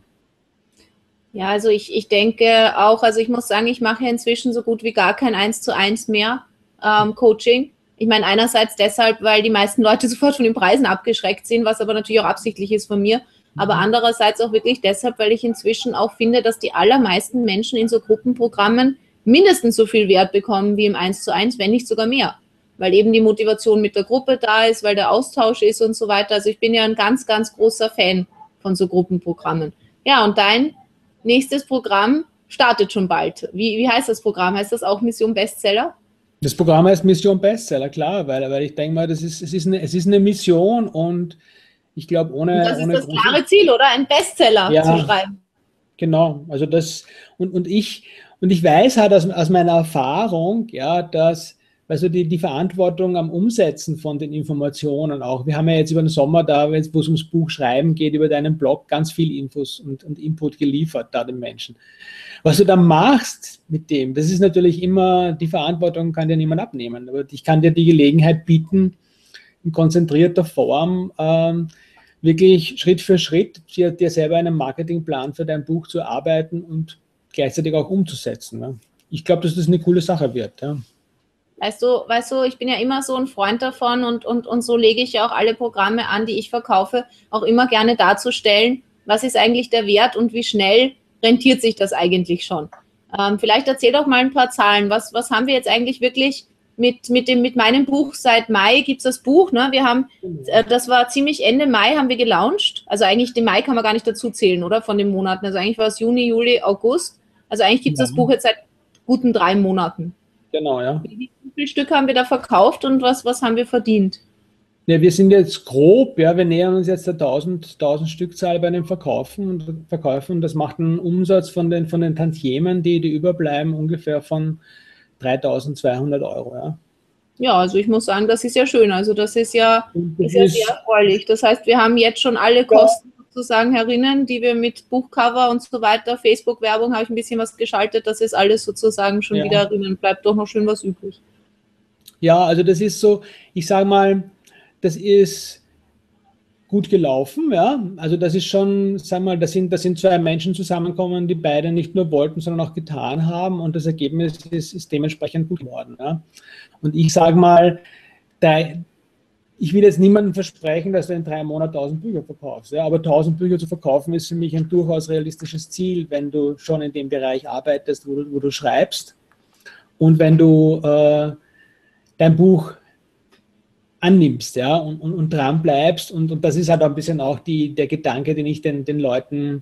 Ja, also ich denke auch, also ich muss sagen, ich mache ja inzwischen so gut wie gar kein 1:1 mehr Coaching. Ich meine, einerseits deshalb, weil die meisten Leute sofort von den Preisen abgeschreckt sind, was aber natürlich auch absichtlich ist von mir, aber andererseits auch wirklich deshalb, weil ich inzwischen auch finde, dass die allermeisten Menschen in so Gruppenprogrammen mindestens so viel Wert bekommen wie im 1:1, wenn nicht sogar mehr. Weil eben die Motivation mit der Gruppe da ist, weil der Austausch ist und so weiter. Also ich bin ja ein ganz, ganz großer Fan von so Gruppenprogrammen. Ja, und dein nächstes Programm startet schon bald. Wie heißt das Programm? Heißt das auch Mission Bestseller? Das Programm heißt Mission Bestseller, klar, weil ich denke mal, es ist eine Mission, und ich glaube, ohne... Und das ist das klare Ziel, oder? Ein Bestseller zu schreiben. Genau, also das, und ich weiß halt aus meiner Erfahrung, ja, dass also die Verantwortung am Umsetzen von den Informationen auch. Wir haben ja jetzt über den Sommer da, wo es ums Buch schreiben geht, über deinen Blog ganz viel Infos und Input geliefert da den Menschen. Was du da machst mit dem, das ist natürlich immer, die Verantwortung kann dir niemand abnehmen, aber ich kann dir die Gelegenheit bieten, in konzentrierter Form wirklich Schritt für Schritt dir selber einen Marketingplan für dein Buch zu erarbeiten und gleichzeitig auch umzusetzen. Ne? Ich glaube, dass das eine coole Sache wird. Ja. Weißt du, ich bin ja immer so ein Freund davon und so lege ich ja auch alle Programme an, die ich verkaufe, auch immer gerne darzustellen, was ist eigentlich der Wert und wie schnell rentiert sich das eigentlich schon. Vielleicht erzähl doch mal ein paar Zahlen. Was haben wir jetzt eigentlich wirklich mit meinem Buch seit Mai gibt es das Buch, ne? Wir haben, das war ziemlich Ende Mai haben wir gelauncht. Also eigentlich den Mai kann man gar nicht dazu zählen, oder? Von den Monaten. Also eigentlich war es Juni, Juli, August. Also eigentlich gibt es das Buch jetzt seit guten 3 Monaten. Genau, ja. Wie viele Stück haben wir da verkauft und was haben wir verdient? Ja, wir sind jetzt grob, ja, wir nähern uns jetzt der 1000 Stückzahl bei den Verkäufen und das macht einen Umsatz von den Tantiemen, die überbleiben, ungefähr von 3.200 Euro. Ja. Ja, also ich muss sagen, das ist ja schön. Also das ist ja sehr erfreulich. Das heißt, wir haben jetzt schon alle Kosten sozusagen herinnen, die wir mit Buchcover und so weiter, Facebook-Werbung habe ich ein bisschen was geschaltet, das ist alles sozusagen schon wieder herinnen. Bleibt doch noch schön was übrig. Ja, also das ist so, ich sage mal, das ist gut gelaufen, ja. Also das ist schon, sagen wir mal, das sind 2 Menschen zusammengekommen, die beide nicht nur wollten, sondern auch getan haben und das Ergebnis ist dementsprechend gut geworden. Ja. Und ich sage mal, ich will jetzt niemandem versprechen, dass du in 3 Monaten 1000 Bücher verkaufst, ja. Aber 1000 Bücher zu verkaufen ist für mich ein durchaus realistisches Ziel, wenn du schon in dem Bereich arbeitest, wo du schreibst und wenn du dein Buch annimmst, ja, und dran bleibst und das ist halt ein bisschen auch der Gedanke, den ich den Leuten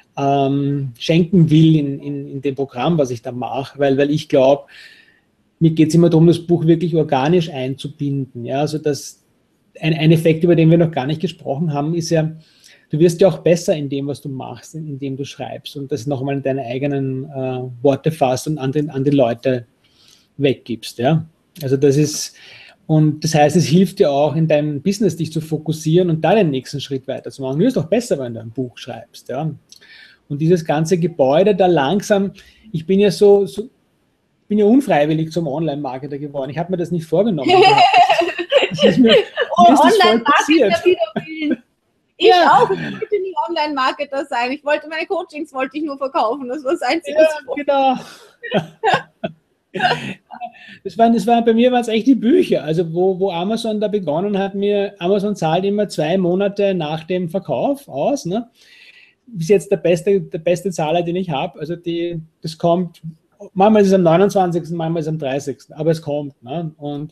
schenken will in dem Programm, was ich da mache, weil ich glaube, mir geht es immer darum, das Buch wirklich organisch einzubinden, ja, also ein Effekt, über den wir noch gar nicht gesprochen haben, ist ja, du wirst ja auch besser in dem, was du machst, in dem du schreibst und das nochmal in deine eigenen Worte fasst und an die Leute weggibst, ja, also das ist. Und das heißt, es hilft dir auch in deinem Business, dich zu fokussieren und da den nächsten Schritt weiterzumachen. Du wirst auch besser, wenn du ein Buch schreibst. Ja. Und dieses ganze Gebäude da langsam, ich bin ja unfreiwillig zum Online-Marketer geworden. Ich habe mir das nicht vorgenommen. Das ist mir Online-Marketer wieder. Ich auch. Ich wollte nie Online-Marketer sein. Meine Coachings wollte ich nur verkaufen. Das war das Einzige. Ja, genau. Bei mir waren es echt die Bücher, also wo Amazon da begonnen hat, Amazon zahlt immer 2 Monate nach dem Verkauf aus, ne? Bis jetzt der beste Zahler, den ich habe, also das kommt, manchmal ist es am 29., manchmal ist es am 30., aber es kommt, ne? Und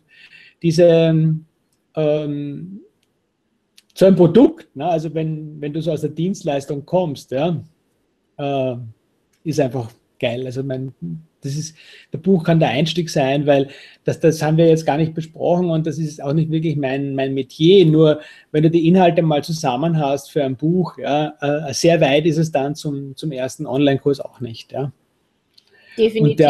so ein Produkt, ne? Also wenn du so aus der Dienstleistung kommst, ja, ist einfach geil, also der Buch kann der Einstieg sein, weil das haben wir jetzt gar nicht besprochen und das ist auch nicht wirklich mein Metier, nur wenn du die Inhalte mal zusammen hast für ein Buch, ja, sehr weit ist es dann zum ersten Online-Kurs auch nicht. Ja. Definitiv.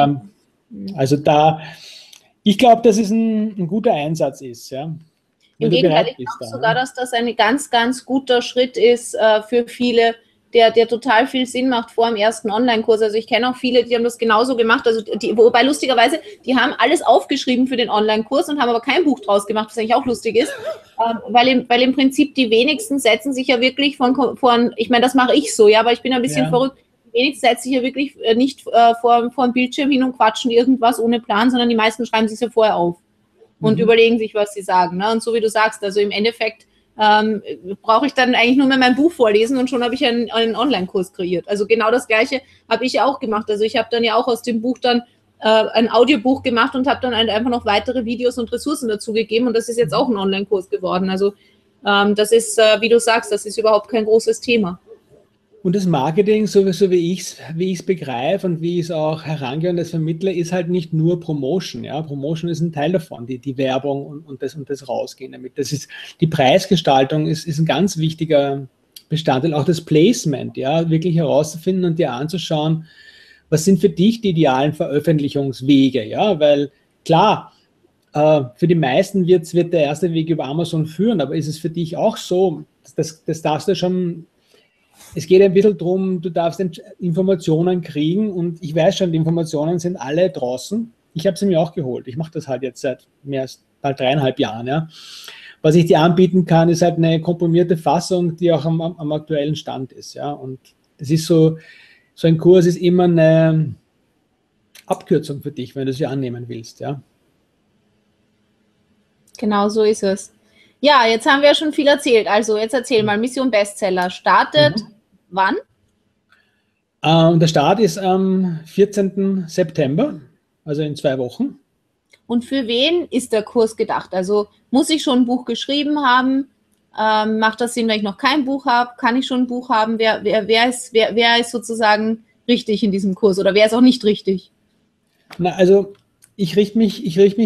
Ich glaube, dass es ein guter Einsatz ist. Ja, im Gegenteil, ich glaube sogar, dass das ein ganz, ganz guter Schritt ist für viele, der total viel Sinn macht vor dem ersten Online-Kurs. Also ich kenne auch viele, die haben das genauso gemacht. Also wobei lustigerweise, die haben alles aufgeschrieben für den Online-Kurs und haben aber kein Buch draus gemacht, was eigentlich auch lustig ist. Weil im Prinzip die wenigsten setzen sich ja wirklich ich meine, das mache ich so, ja, aber ich bin ein bisschen verrückt. Die wenigsten setzen sich ja wirklich nicht vor dem Bildschirm hin und quatschen irgendwas ohne Plan, sondern die meisten schreiben sich ja vorher auf und überlegen sich, was sie sagen. Ne? Und so wie du sagst, also im Endeffekt brauche ich dann eigentlich nur mehr mein Buch vorlesen und schon habe ich einen Online-Kurs kreiert. Also genau das Gleiche habe ich ja auch gemacht. Also ich habe dann ja auch aus dem Buch dann ein Audiobuch gemacht und habe dann einfach noch weitere Videos und Ressourcen dazu gegeben und das ist jetzt auch ein Online-Kurs geworden. Also das ist, wie du sagst, das ist überhaupt kein großes Thema. Und das Marketing, so wie ich es begreife und wie ich es auch herangehe und das vermittle, ist halt nicht nur Promotion. Ja? Promotion ist ein Teil davon, die Werbung und das Rausgehen damit. Die Preisgestaltung ist ein ganz wichtiger Bestandteil, auch das Placement, ja, wirklich herauszufinden und dir anzuschauen, was sind für dich die idealen Veröffentlichungswege, ja, weil klar, für die meisten wird der erste Weg über Amazon führen, aber ist es für dich auch so, das darfst du schon. Es geht ein bisschen darum, du darfst Informationen kriegen und ich weiß schon, die Informationen sind alle draußen. Ich habe sie mir auch geholt. Ich mache das halt jetzt seit mehr als bald 3,5 Jahren. Ja. Was ich dir anbieten kann, ist halt eine komprimierte Fassung, die auch am aktuellen Stand ist. Ja? Und das ist so ein Kurs ist immer eine Abkürzung für dich, wenn du sie annehmen willst. Ja? Genau so ist es. Ja, jetzt haben wir ja schon viel erzählt. Also jetzt erzähl mal, Mission Bestseller startet wann? Der Start ist am 14. September, also in 2 Wochen. Und für wen ist der Kurs gedacht? Also muss ich schon ein Buch geschrieben haben? Macht das Sinn, wenn ich noch kein Buch habe? Kann ich schon ein Buch haben? Wer ist sozusagen richtig in diesem Kurs oder wer ist auch nicht richtig? Na, also ich richte mich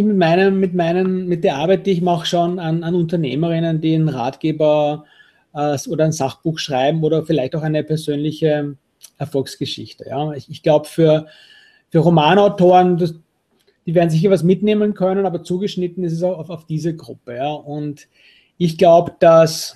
mit der Arbeit, die ich mache, schon an Unternehmerinnen, die einen Ratgeber oder ein Sachbuch schreiben oder vielleicht auch eine persönliche Erfolgsgeschichte. Ja. Ich glaube, für Romanautoren, die werden sicher was mitnehmen können, aber zugeschnitten ist es auf diese Gruppe. Ja. Und ich glaube, dass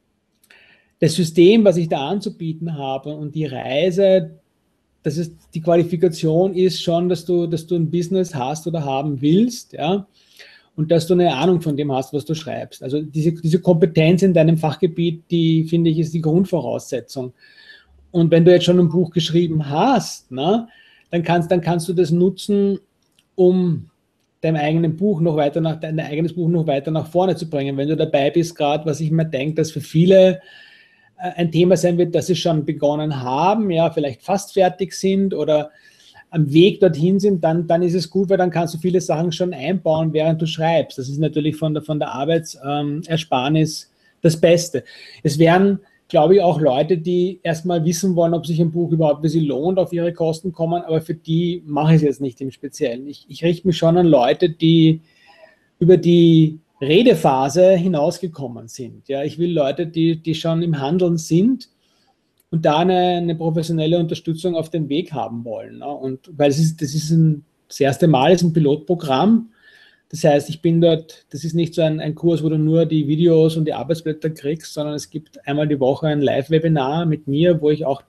das System, was ich da anzubieten habe und die Reise, die Qualifikation ist schon, dass du ein Business hast oder haben willst, ja, und dass du eine Ahnung von dem hast, was du schreibst. Also diese Kompetenz in deinem Fachgebiet, die, finde ich, ist die Grundvoraussetzung. Und wenn du jetzt schon ein Buch geschrieben hast, ne, dann kannst du das nutzen, um dein eigenes Buch noch weiter nach vorne zu bringen. Wenn du dabei bist, gerade, was ich mir denke, dass für viele ein Thema sein wird, dass sie schon begonnen haben, ja, vielleicht fast fertig sind oder am Weg dorthin sind, dann ist es gut, weil dann kannst du viele Sachen schon einbauen, während du schreibst. Das ist natürlich von der Arbeitsersparnis das Beste. Es werden, glaube ich, auch Leute, die erstmal wissen wollen, ob sich ein Buch überhaupt für sie lohnt, auf ihre Kosten kommen, aber für die mache ich es jetzt nicht im Speziellen. Ich richte mich schon an Leute, die über die Redephase hinausgekommen sind. Ja, ich will Leute, die schon im Handeln sind und da eine professionelle Unterstützung auf den Weg haben wollen. Ne? Und weil das ist das erste Mal, ist ein Pilotprogramm. Das heißt, ich bin dort, das ist nicht so ein Kurs, wo du nur die Videos und die Arbeitsblätter kriegst, sondern es gibt einmal die Woche ein Live-Webinar mit mir,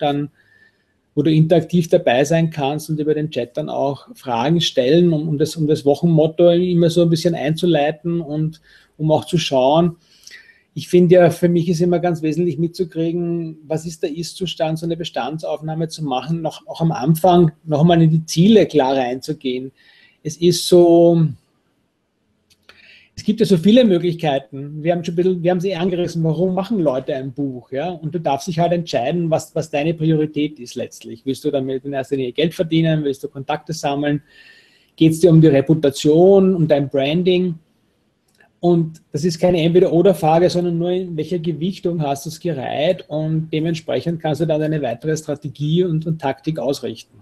wo du interaktiv dabei sein kannst und über den Chat dann auch Fragen stellen, um das Wochenmotto immer so ein bisschen einzuleiten und um auch zu schauen. Ich finde ja, für mich ist immer ganz wesentlich mitzukriegen, was ist der Ist-Zustand, so eine Bestandsaufnahme zu machen, auch am Anfang noch einmal in die Ziele klar reinzugehen. Es gibt ja so viele Möglichkeiten. Wir haben sie angerissen, warum machen Leute ein Buch? Ja? Und du darfst dich halt entscheiden, was deine Priorität ist letztlich. Willst du damit in erster Linie Geld verdienen? Willst du Kontakte sammeln? Geht es dir um die Reputation, um dein Branding? Und das ist keine Entweder-oder-Frage, sondern nur in welcher Gewichtung hast du es gereiht und dementsprechend kannst du dann eine weitere Strategie und Taktik ausrichten.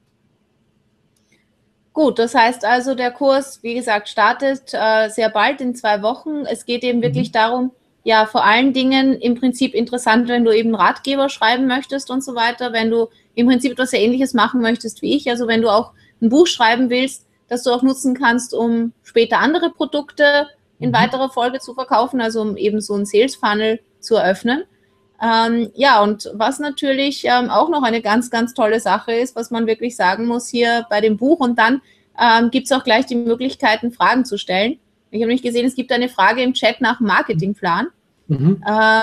Gut, das heißt also, der Kurs, wie gesagt, startet sehr bald in 2 Wochen. Es geht eben wirklich darum, ja, vor allen Dingen im Prinzip interessant, wenn du eben Ratgeber schreiben möchtest und so weiter, wenn du im Prinzip etwas Ähnliches machen möchtest wie ich, also wenn du auch ein Buch schreiben willst, das du auch nutzen kannst, um später andere Produkte in weiterer Folge zu verkaufen, also um eben so einen Sales Funnel zu eröffnen. Ja, und was natürlich auch noch eine ganz, ganz tolle Sache ist, was man wirklich sagen muss hier bei dem Buch, und dann gibt es auch gleich die Möglichkeiten, Fragen zu stellen. Ich habe nämlich gesehen, es gibt eine Frage im Chat nach Marketingplan. Genau,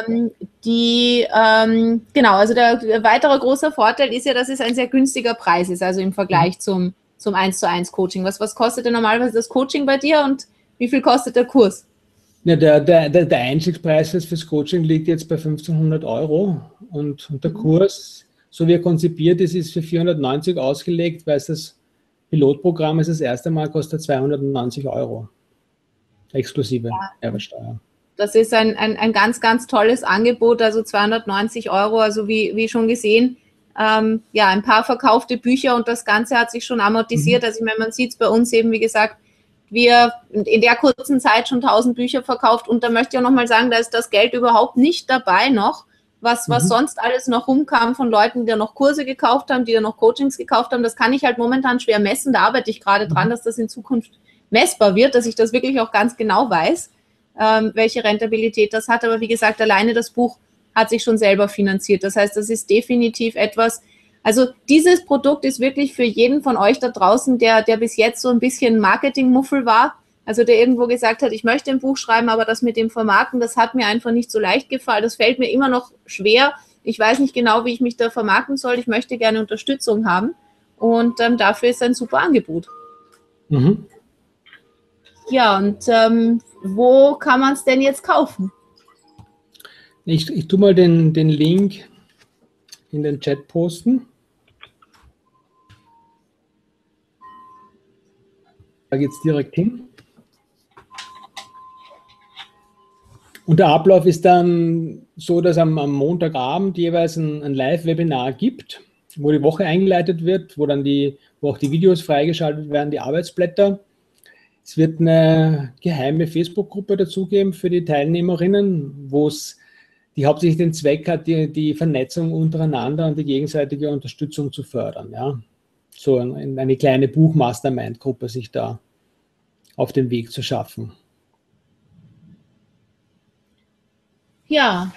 also der weitere große Vorteil ist ja, dass es ein sehr günstiger Preis ist, also im Vergleich zum 1:1 Coaching. Was kostet denn normalerweise das Coaching bei dir und wie viel kostet der Kurs? Ja, der Einstiegspreis fürs Coaching liegt jetzt bei 1.500 € und der Kurs, so wie er konzipiert ist, ist für 490 ausgelegt, weil es das Pilotprogramm ist, das erste Mal kostet 290 € exklusive Mehrwertsteuer. Das ist ein ganz, ganz tolles Angebot, also 290 €, also wie schon gesehen, ja, ein paar verkaufte Bücher und das Ganze hat sich schon amortisiert. Also ich meine, man sieht es bei uns eben, wie gesagt, wir in der kurzen Zeit schon 1000 Bücher verkauft und da möchte ich auch nochmal sagen, da ist das Geld überhaupt nicht dabei noch, was sonst alles noch rumkam von Leuten, die da noch Kurse gekauft haben, die da noch Coachings gekauft haben. Das kann ich halt momentan schwer messen, da arbeite ich gerade dran, dass das in Zukunft messbar wird, dass ich das wirklich auch ganz genau weiß, welche Rentabilität das hat, aber wie gesagt, alleine das Buch hat sich schon selber finanziert. Das heißt, das ist definitiv etwas, also dieses Produkt ist wirklich für jeden von euch da draußen, der bis jetzt so ein bisschen Marketingmuffel war, Also der irgendwo gesagt hat, ich möchte ein Buch schreiben, aber das mit dem Vermarkten, das hat mir einfach nicht so leicht gefallen. Das fällt mir immer noch schwer. Ich weiß nicht genau, wie ich mich da vermarkten soll. Ich möchte gerne Unterstützung haben. Und dafür ist ein super Angebot. Mhm. Ja, und wo kann man es denn jetzt kaufen? Ich tue mal den Link in den Chat posten. Da geht es direkt hin. Und der Ablauf ist dann so, dass am Montagabend jeweils ein Live-Webinar gibt, wo die Woche eingeleitet wird, wo auch die Videos freigeschaltet werden, die Arbeitsblätter. Es wird eine geheime Facebook-Gruppe dazugeben für die Teilnehmerinnen, wo es die hauptsächlich den Zweck hat, die Vernetzung untereinander und die gegenseitige Unterstützung zu fördern. Ja? So eine kleine Buch-Mastermind-Gruppe sich da auf den Weg zu schaffen. Ja.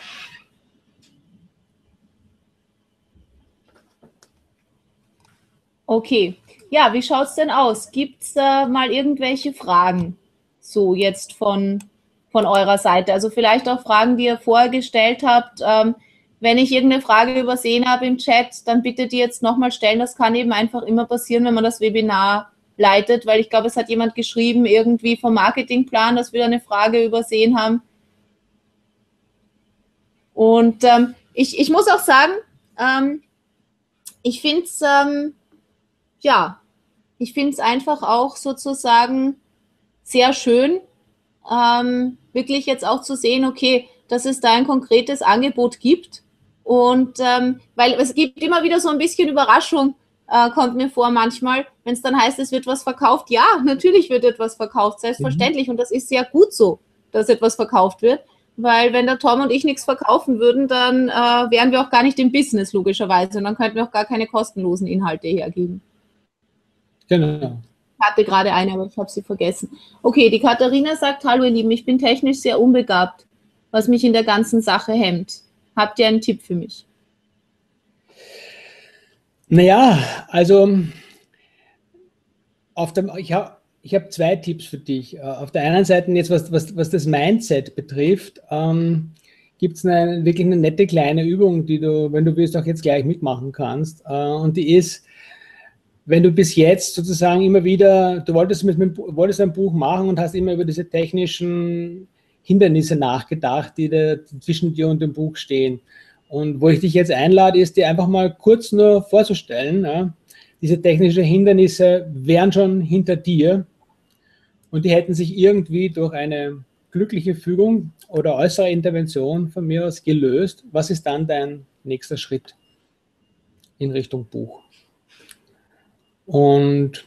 Okay. Ja, wie schaut es denn aus? Gibt es mal irgendwelche Fragen? So jetzt von eurer Seite. Also vielleicht auch Fragen, die ihr vorher gestellt habt. Wenn ich irgendeine Frage übersehen habe im Chat, dann bitte die jetzt nochmal stellen. Das kann eben einfach immer passieren, wenn man das Webinar leitet, weil ich glaube, es hat jemand geschrieben, irgendwie vom Marketingplan, dass wir da eine Frage übersehen haben. Und ich muss auch sagen, ich finde es ja, ich finde es einfach auch sozusagen sehr schön, wirklich jetzt auch zu sehen, okay, dass es da ein konkretes Angebot gibt. Und weil es gibt immer wieder so ein bisschen Überraschung, kommt mir vor manchmal, wenn es dann heißt, es wird was verkauft. Ja, natürlich wird etwas verkauft, selbstverständlich. Und das ist sehr gut so, dass etwas verkauft wird. Weil wenn der Tom und ich nichts verkaufen würden, dann wären wir auch gar nicht im Business, logischerweise. Und dann könnten wir auch gar keine kostenlosen Inhalte hergeben. Genau. Ich hatte gerade eine, aber ich habe sie vergessen. Okay, die Katharina sagt, hallo ihr Lieben, ich bin technisch sehr unbegabt, was mich in der ganzen Sache hemmt. Habt ihr einen Tipp für mich? Naja, also ich hab zwei Tipps für dich. Auf der einen Seite jetzt, was das Mindset betrifft, gibt es wirklich eine nette kleine Übung, die du, wenn du willst, auch jetzt gleich mitmachen kannst. Und die ist, wenn du bis jetzt sozusagen immer wieder, du wolltest ein Buch machen und hast immer über diese technischen Hindernisse nachgedacht, die zwischen dir und dem Buch stehen. Und wo ich dich jetzt einlade, ist dir einfach mal kurz nur vorzustellen, ja, diese technischen Hindernisse wären schon hinter dir und die hätten sich irgendwie durch eine glückliche Fügung oder äußere Intervention von mir aus gelöst. Was ist dann dein nächster Schritt in Richtung Buch? Und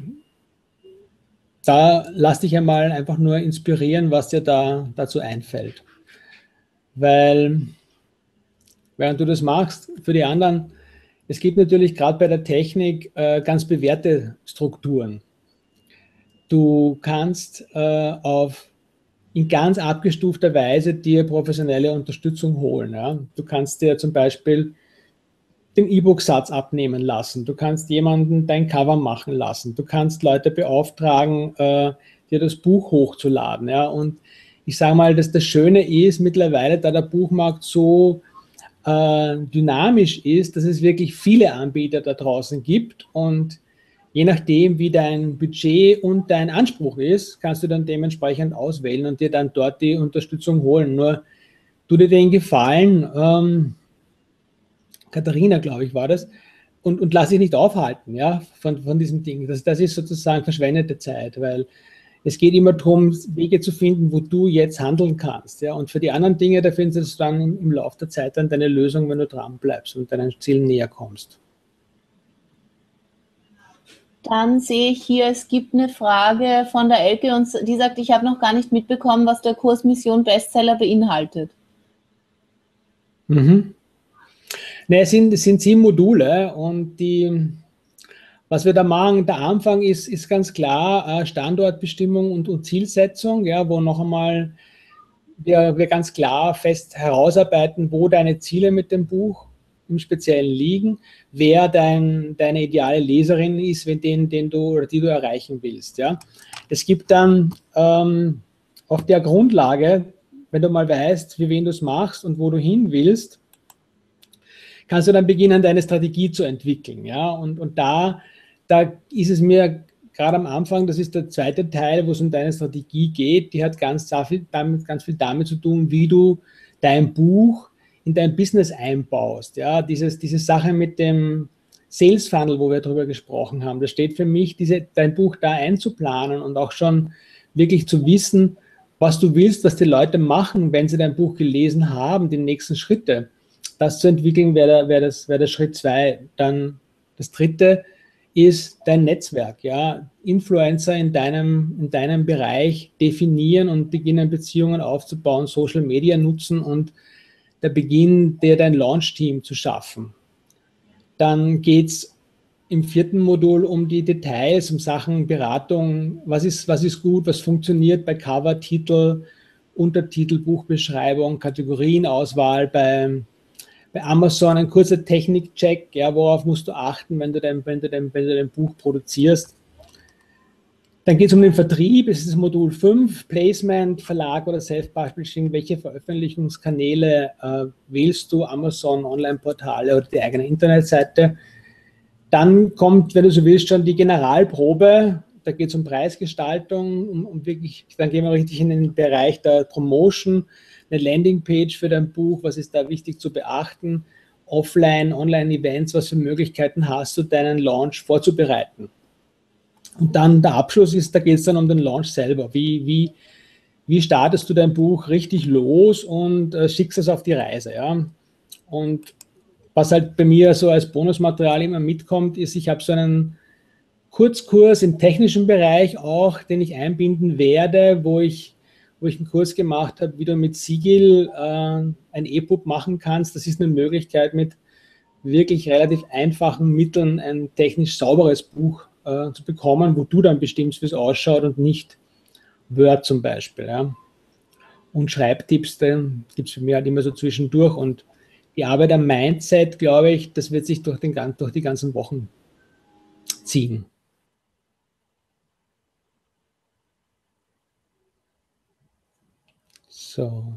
da lass dich einmal einfach nur inspirieren, was dir dazu einfällt. Weil, während du das machst, für die anderen, es gibt natürlich gerade bei der Technik ganz bewährte Strukturen. Du kannst in ganz abgestufter Weise dir professionelle Unterstützung holen. Ja? Du kannst dir zum Beispiel den E-Book-Satz abnehmen lassen. Du kannst jemanden dein Cover machen lassen. Du kannst Leute beauftragen, dir das Buch hochzuladen. Ja? Und ich sage mal, dass das Schöne ist mittlerweile, da der Buchmarkt so dynamisch ist, dass es wirklich viele Anbieter da draußen gibt und je nachdem, wie dein Budget und dein Anspruch ist, kannst du dann dementsprechend auswählen und dir dann dort die Unterstützung holen. Nur tu dir den Gefallen, Katharina, glaube ich, war das, und lass dich nicht aufhalten, ja, von diesem Ding. Das ist sozusagen verschwendete Zeit, weil es geht immer darum, Wege zu finden, wo du jetzt handeln kannst. Ja? Und für die anderen Dinge, da findest du dann im Laufe der Zeit dann deine Lösung, wenn du dran bleibst und deinen Zielen näher kommst. Dann sehe ich hier, es gibt eine Frage von der Elke und die sagt, ich habe noch gar nicht mitbekommen, was der Kurs Mission Bestseller beinhaltet. Mhm. Ne, es sind 7 Module und was wir da machen, der Anfang ist ganz klar Standortbestimmung und Zielsetzung, ja, wo noch einmal wir ganz klar fest herausarbeiten, wo deine Ziele mit dem Buch im Speziellen liegen, wer deine ideale Leserin ist, den du oder die du erreichen willst. Ja? Es gibt dann auf der Grundlage, wenn du mal weißt, für wen du es machst und wo du hin willst, kannst du dann beginnen, deine Strategie zu entwickeln. Ja? Und da ist es mir gerade am Anfang, das ist der zweite Teil, wo es um deine Strategie geht, die hat ganz viel damit zu tun, wie du dein Buch in dein Business einbaust. Ja? Diese Sache mit dem Sales Funnel, wo wir darüber gesprochen haben, das steht für mich, dein Buch da einzuplanen und auch schon wirklich zu wissen, was du willst, was die Leute machen, wenn sie dein Buch gelesen haben, die nächsten Schritte. Das zu entwickeln wäre der Schritt 2. Dann das dritte ist dein Netzwerk. Ja? Influencer in deinem Bereich definieren und beginnen, Beziehungen aufzubauen, Social Media nutzen und der Beginn, dir dein Launch-Team zu schaffen. Dann geht es im 4. Modul um die Details, um Sachen Beratung, was ist gut, was funktioniert bei Cover, Titel, Untertitel, Buchbeschreibung, Kategorienauswahl, bei Amazon ein kurzer Technikcheck, ja, worauf musst du achten, wenn du dein Buch produzierst. Dann geht es um den Vertrieb, es ist das Modul 5, Placement, Verlag oder Self-Publishing, welche Veröffentlichungskanäle wählst du, Amazon, Online-Portale oder die eigene Internetseite. Dann kommt, wenn du so willst, schon die Generalprobe, da geht es um Preisgestaltung, um wirklich, dann gehen wir richtig in den Bereich der Promotion, eine Landingpage für dein Buch, was ist da wichtig zu beachten, Offline, Online-Events, was für Möglichkeiten hast du, deinen Launch vorzubereiten. Und dann der Abschluss ist, da geht es dann um den Launch selber. Wie startest du dein Buch richtig los und schickst es auf die Reise. Ja? Und was halt bei mir so als Bonusmaterial immer mitkommt, ist, ich habe so einen Kurzkurs im technischen Bereich auch, den ich einbinden werde, wo ich einen Kurs gemacht habe, wie du mit Sigil ein E-Book machen kannst. Das ist eine Möglichkeit, mit wirklich relativ einfachen Mitteln ein technisch sauberes Buch zu bekommen, wo du dann bestimmst, wie es ausschaut und nicht Word zum Beispiel. Ja. Und Schreibtipps, dann gibt es für mich halt immer so zwischendurch. Und die Arbeit am Mindset, glaube ich, das wird sich durch die ganzen Wochen ziehen. So.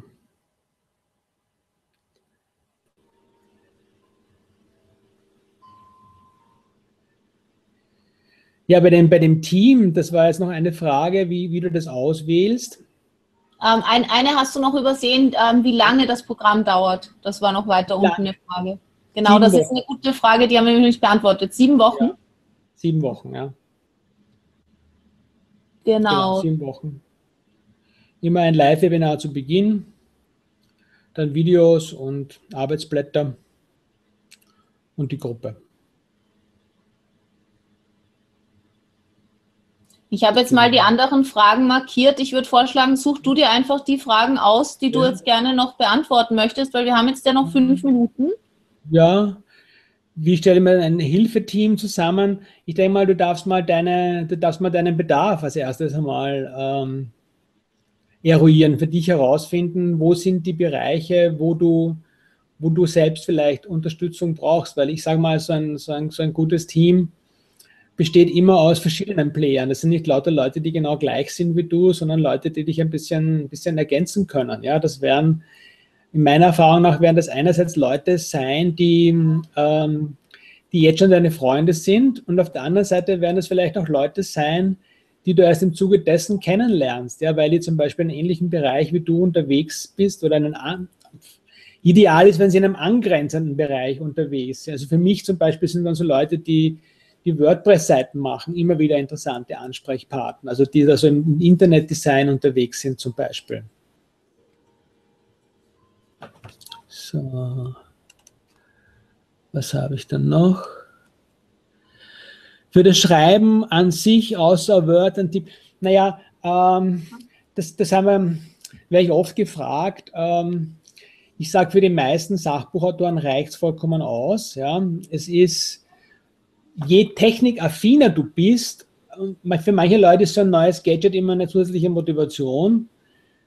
Ja, bei dem Team, das war jetzt noch eine Frage, wie du das auswählst. Eine hast du noch übersehen, wie lange das Programm dauert. Das war noch weiter unten eine Frage. Genau, das ist eine gute Frage, die haben wir nämlich nicht beantwortet. 7 Wochen? Ja. 7 Wochen, ja. Genau. 7 Wochen. Immer ein Live-Webinar zu Beginn, dann Videos und Arbeitsblätter und die Gruppe. Ich habe jetzt mal die anderen Fragen markiert. Ich würde vorschlagen, such du dir einfach die Fragen aus, die du jetzt gerne noch beantworten möchtest, weil wir haben jetzt ja noch 5 Minuten. Ja, wie stelle ich mir ein Hilfeteam zusammen? Ich denke mal, du darfst mal deinen Bedarf als erstes einmal eruieren, für dich herausfinden, wo sind die Bereiche, wo du selbst vielleicht Unterstützung brauchst, weil ich sage mal, so ein gutes Team besteht immer aus verschiedenen Playern. Das sind nicht lauter Leute, die genau gleich sind wie du, sondern Leute, die dich ein bisschen ergänzen können. Ja, das wären, in meiner Erfahrung nach, werden das einerseits Leute sein, die jetzt schon deine Freunde sind, und auf der anderen Seite werden es vielleicht auch Leute sein, die du erst im Zuge dessen kennenlernst, ja, weil die zum Beispiel in einem ähnlichen Bereich wie du unterwegs bist oder ideal ist, wenn sie in einem angrenzenden Bereich unterwegs sind. Also für mich zum Beispiel sind dann so Leute, die WordPress-Seiten machen, immer wieder interessante Ansprechpartner, also die da so im Internetdesign unterwegs sind zum Beispiel. So, was habe ich dann noch? Für das Schreiben an sich, außer Word, ein Tipp, naja, das werde ich oft gefragt. Ich sage, für die meisten Sachbuchautoren reicht es vollkommen aus. Ja. Es ist, je technikaffiner du bist, für manche Leute ist so ein neues Gadget immer eine zusätzliche Motivation,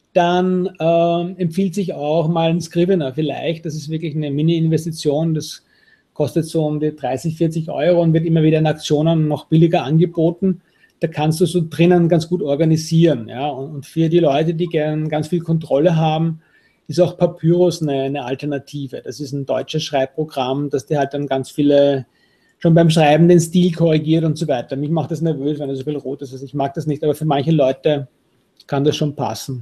dann empfiehlt sich auch mal ein Scrivener vielleicht. Das ist wirklich eine Mini-Investition, das kostet so um die 30, 40 Euro und wird immer wieder in Aktionen noch billiger angeboten. Da kannst du so drinnen ganz gut organisieren. Ja? Und für die Leute, die gerne ganz viel Kontrolle haben, ist auch Papyrus eine Alternative. Das ist ein deutsches Schreibprogramm, das dir halt dann ganz viele, schon beim Schreiben den Stil korrigiert und so weiter. Mich macht das nervös, wenn da so viel rot ist. Also ich mag das nicht, aber für manche Leute kann das schon passen.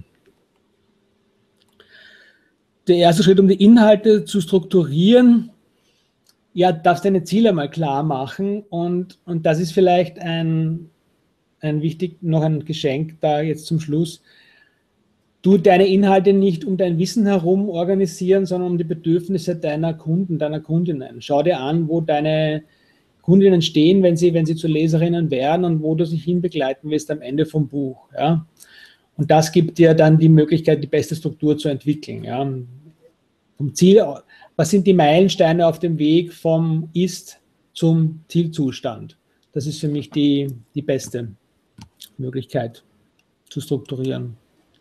Der erste Schritt, um die Inhalte zu strukturieren, ja, darfst deine Ziele mal klar machen und das ist vielleicht noch ein Geschenk da jetzt zum Schluss. Du deine Inhalte nicht um dein Wissen herum organisieren, sondern um die Bedürfnisse deiner Kunden, deiner Kundinnen. Schau dir an, wo deine Kundinnen stehen, wenn sie zu Leserinnen werden und wo du sie hinbegleiten willst am Ende vom Buch. Ja? Und das gibt dir dann die Möglichkeit, die beste Struktur zu entwickeln. Ja? Vom Ziel, was sind die Meilensteine auf dem Weg vom Ist zum Zielzustand? Das ist für mich die beste Möglichkeit zu strukturieren.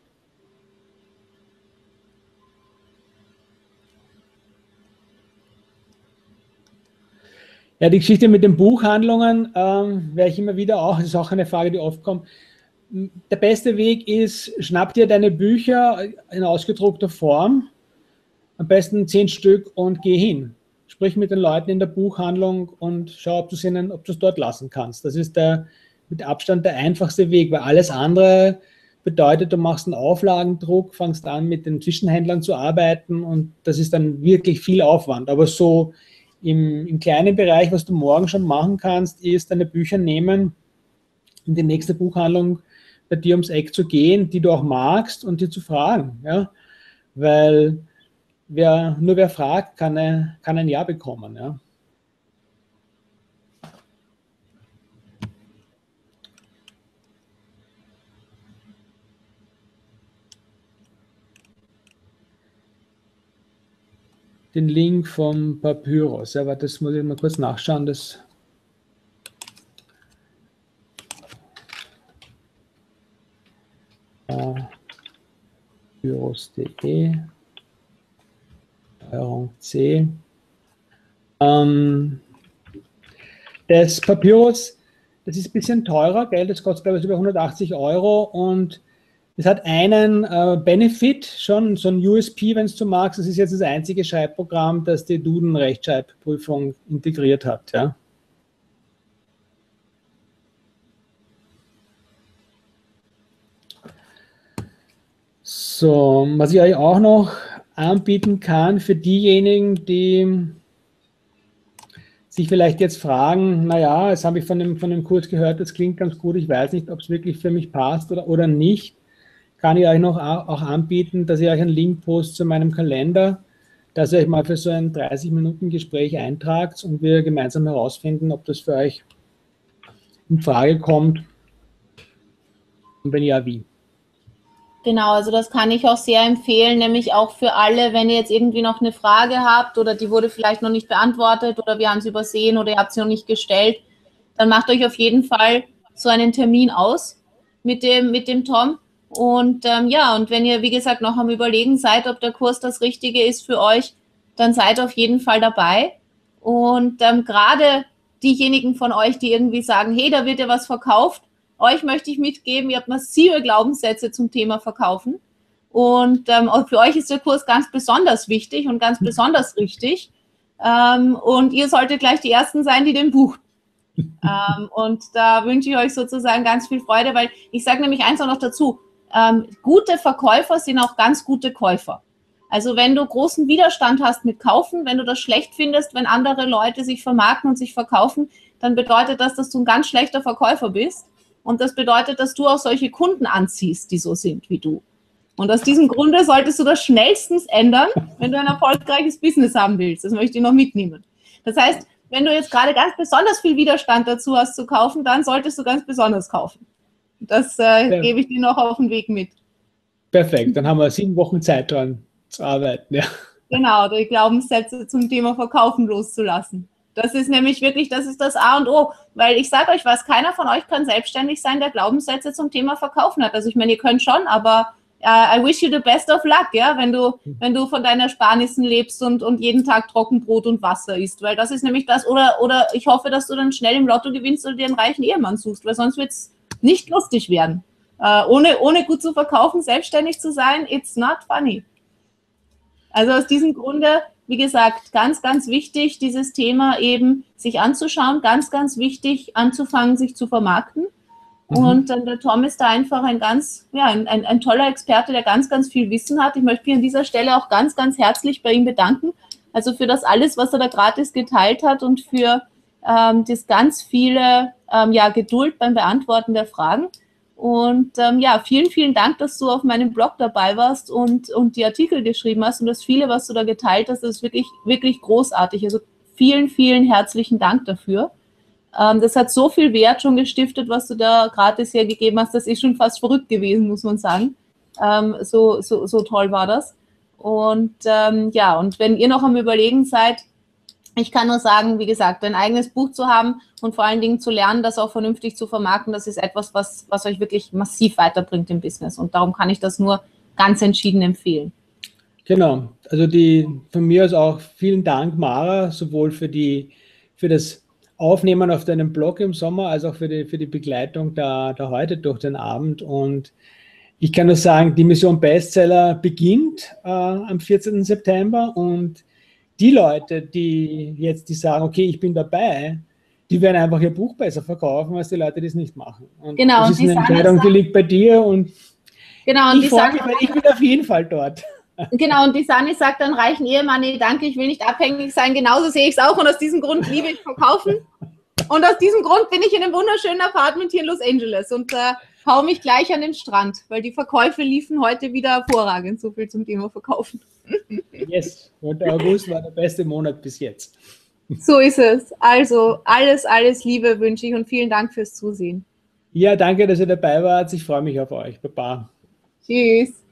Ja, die Geschichte mit den Buchhandlungen werde ich immer wieder auch, das ist auch eine Frage, die oft kommt. Der beste Weg ist, schnapp dir deine Bücher in ausgedruckter Form, am besten 10 Stück und geh hin. Sprich mit den Leuten in der Buchhandlung und schau, ob du es dort lassen kannst. Das ist mit Abstand der einfachste Weg, weil alles andere bedeutet, du machst einen Auflagendruck, fangst an mit den Zwischenhändlern zu arbeiten und das ist dann wirklich viel Aufwand. Aber so im kleinen Bereich, was du morgen schon machen kannst, ist deine Bücher nehmen, in die nächste Buchhandlung bei dir ums Eck zu gehen, die du auch magst und dir zu fragen. Ja? Weil wer fragt, kann ein Ja bekommen. Ja? Den Link vom Papyrus. Ja, aber das muss ich mal kurz nachschauen. Das papyrus.de Steuerung C. Das Papyrus, das ist ein bisschen teurer, gell? Das kostet, glaube ich, über 180 Euro und es hat einen Benefit, schon so ein USP, wenn es du magst. Das ist jetzt das einzige Schreibprogramm, das die Duden-Rechtschreibprüfung integriert hat. Ja. So, was ich euch auch noch anbieten kann für diejenigen, die sich vielleicht jetzt fragen, naja, jetzt habe ich von dem Kurs gehört, das klingt ganz gut, ich weiß nicht, ob es wirklich für mich passt oder nicht. Kann ich euch noch auch anbieten, dass ich euch einen Link poste zu meinem Kalender, dass ihr euch mal für so ein 30-Minuten-Gespräch eintragt und wir gemeinsam herausfinden, ob das für euch in Frage kommt und wenn ja, wie. Genau, also das kann ich auch sehr empfehlen, nämlich auch für alle, wenn ihr jetzt irgendwie noch eine Frage habt oder die wurde vielleicht noch nicht beantwortet oder wir haben sie übersehen oder ihr habt sie noch nicht gestellt, dann macht euch auf jeden Fall so einen Termin aus mit dem Tom. Und ja, und wenn ihr, wie gesagt, noch am Überlegen seid, ob der Kurs das Richtige ist für euch, dann seid auf jeden Fall dabei. Und gerade diejenigen von euch, die irgendwie sagen, hey, da wird ja was verkauft, euch möchte ich mitgeben, ihr habt massive Glaubenssätze zum Thema Verkaufen. Und auch für euch ist der Kurs ganz besonders wichtig und ganz besonders richtig. Und ihr solltet gleich die Ersten sein, die den buchen. Und da wünsche ich euch sozusagen ganz viel Freude, weil ich sage nämlich eins auch noch dazu, gute Verkäufer sind auch ganz gute Käufer. Also wenn du großen Widerstand hast mit Kaufen, wenn du das schlecht findest, wenn andere Leute sich vermarkten und sich verkaufen, dann bedeutet das, dass du ein ganz schlechter Verkäufer bist. Und das bedeutet, dass du auch solche Kunden anziehst, die so sind wie du. Und aus diesem Grunde solltest du das schnellstens ändern, wenn du ein erfolgreiches Business haben willst. Das möchte ich noch mitnehmen. Das heißt, wenn du jetzt gerade ganz besonders viel Widerstand dazu hast zu kaufen, dann solltest du ganz besonders kaufen. Das gebe ich dir noch auf den Weg mit. Perfekt, dann haben wir 7 Wochen Zeit dran zu arbeiten. Ja. Genau, die Glaubenssätze zum Thema Verkaufen loszulassen. Das ist nämlich wirklich, das ist das A und O, weil ich sage euch was, keiner von euch kann selbstständig sein, der Glaubenssätze zum Thema Verkaufen hat. Also ich meine, ihr könnt schon, aber I wish you the best of luck, ja, wenn du von deinen Ersparnissen lebst und jeden Tag Trockenbrot und Wasser isst, weil das ist nämlich das, oder ich hoffe, dass du dann schnell im Lotto gewinnst oder dir einen reichen Ehemann suchst, weil sonst wird es nicht lustig werden. Ohne gut zu verkaufen, selbstständig zu sein, it's not funny. Also aus diesem Grunde, wie gesagt, ganz, ganz wichtig, dieses Thema eben sich anzuschauen, ganz, ganz wichtig, anzufangen, sich zu vermarkten. Und der Tom ist da einfach ein toller Experte, der ganz, ganz viel Wissen hat. Ich möchte mich an dieser Stelle auch ganz, ganz herzlich bei ihm bedanken. Also für das alles, was er da gratis geteilt hat und für das ganz viele Geduld beim Beantworten der Fragen. Und vielen, vielen Dank, dass du auf meinem Blog dabei warst und die Artikel geschrieben hast und das viele, was du da geteilt hast, das ist wirklich, wirklich großartig. Also vielen, vielen herzlichen Dank dafür. Das hat so viel Wert schon gestiftet, was du da gratis hergegeben hast. Das ist schon fast verrückt gewesen, muss man sagen. So toll war das. Und und wenn ihr noch am Überlegen seid, ich kann nur sagen, wie gesagt, ein eigenes Buch zu haben und vor allen Dingen zu lernen, das auch vernünftig zu vermarkten, das ist etwas, was euch wirklich massiv weiterbringt im Business. Und darum kann ich das nur ganz entschieden empfehlen. Genau. Also von mir aus auch vielen Dank, Mara, sowohl für das Aufnehmen auf deinem Blog im Sommer, als auch für die Begleitung da heute durch den Abend. Und ich kann nur sagen, die Mission Bestseller beginnt am 14. September und die Leute, die sagen, okay, ich bin dabei, die werden einfach ihr Buch besser verkaufen, als die Leute, die es nicht machen. Und genau, das ist eine Entscheidung, die liegt bei dir und ich freue mich, weil ich bin auf jeden Fall dort. Genau, und die Sani sagt dann, reichen Ehemann, nee, danke, ich will nicht abhängig sein. Genauso sehe ich es auch und aus diesem Grund liebe ich Verkaufen. Und aus diesem Grund bin ich in einem wunderschönen Apartment hier in Los Angeles und hau mich gleich an den Strand, weil die Verkäufe liefen heute wieder hervorragend. So viel zum Thema Verkaufen. Yes, und der August war der beste Monat bis jetzt. So ist es. Also alles Liebe wünsche ich und vielen Dank fürs Zusehen. Ja, danke, dass ihr dabei wart. Ich freue mich auf euch. Baba. Tschüss.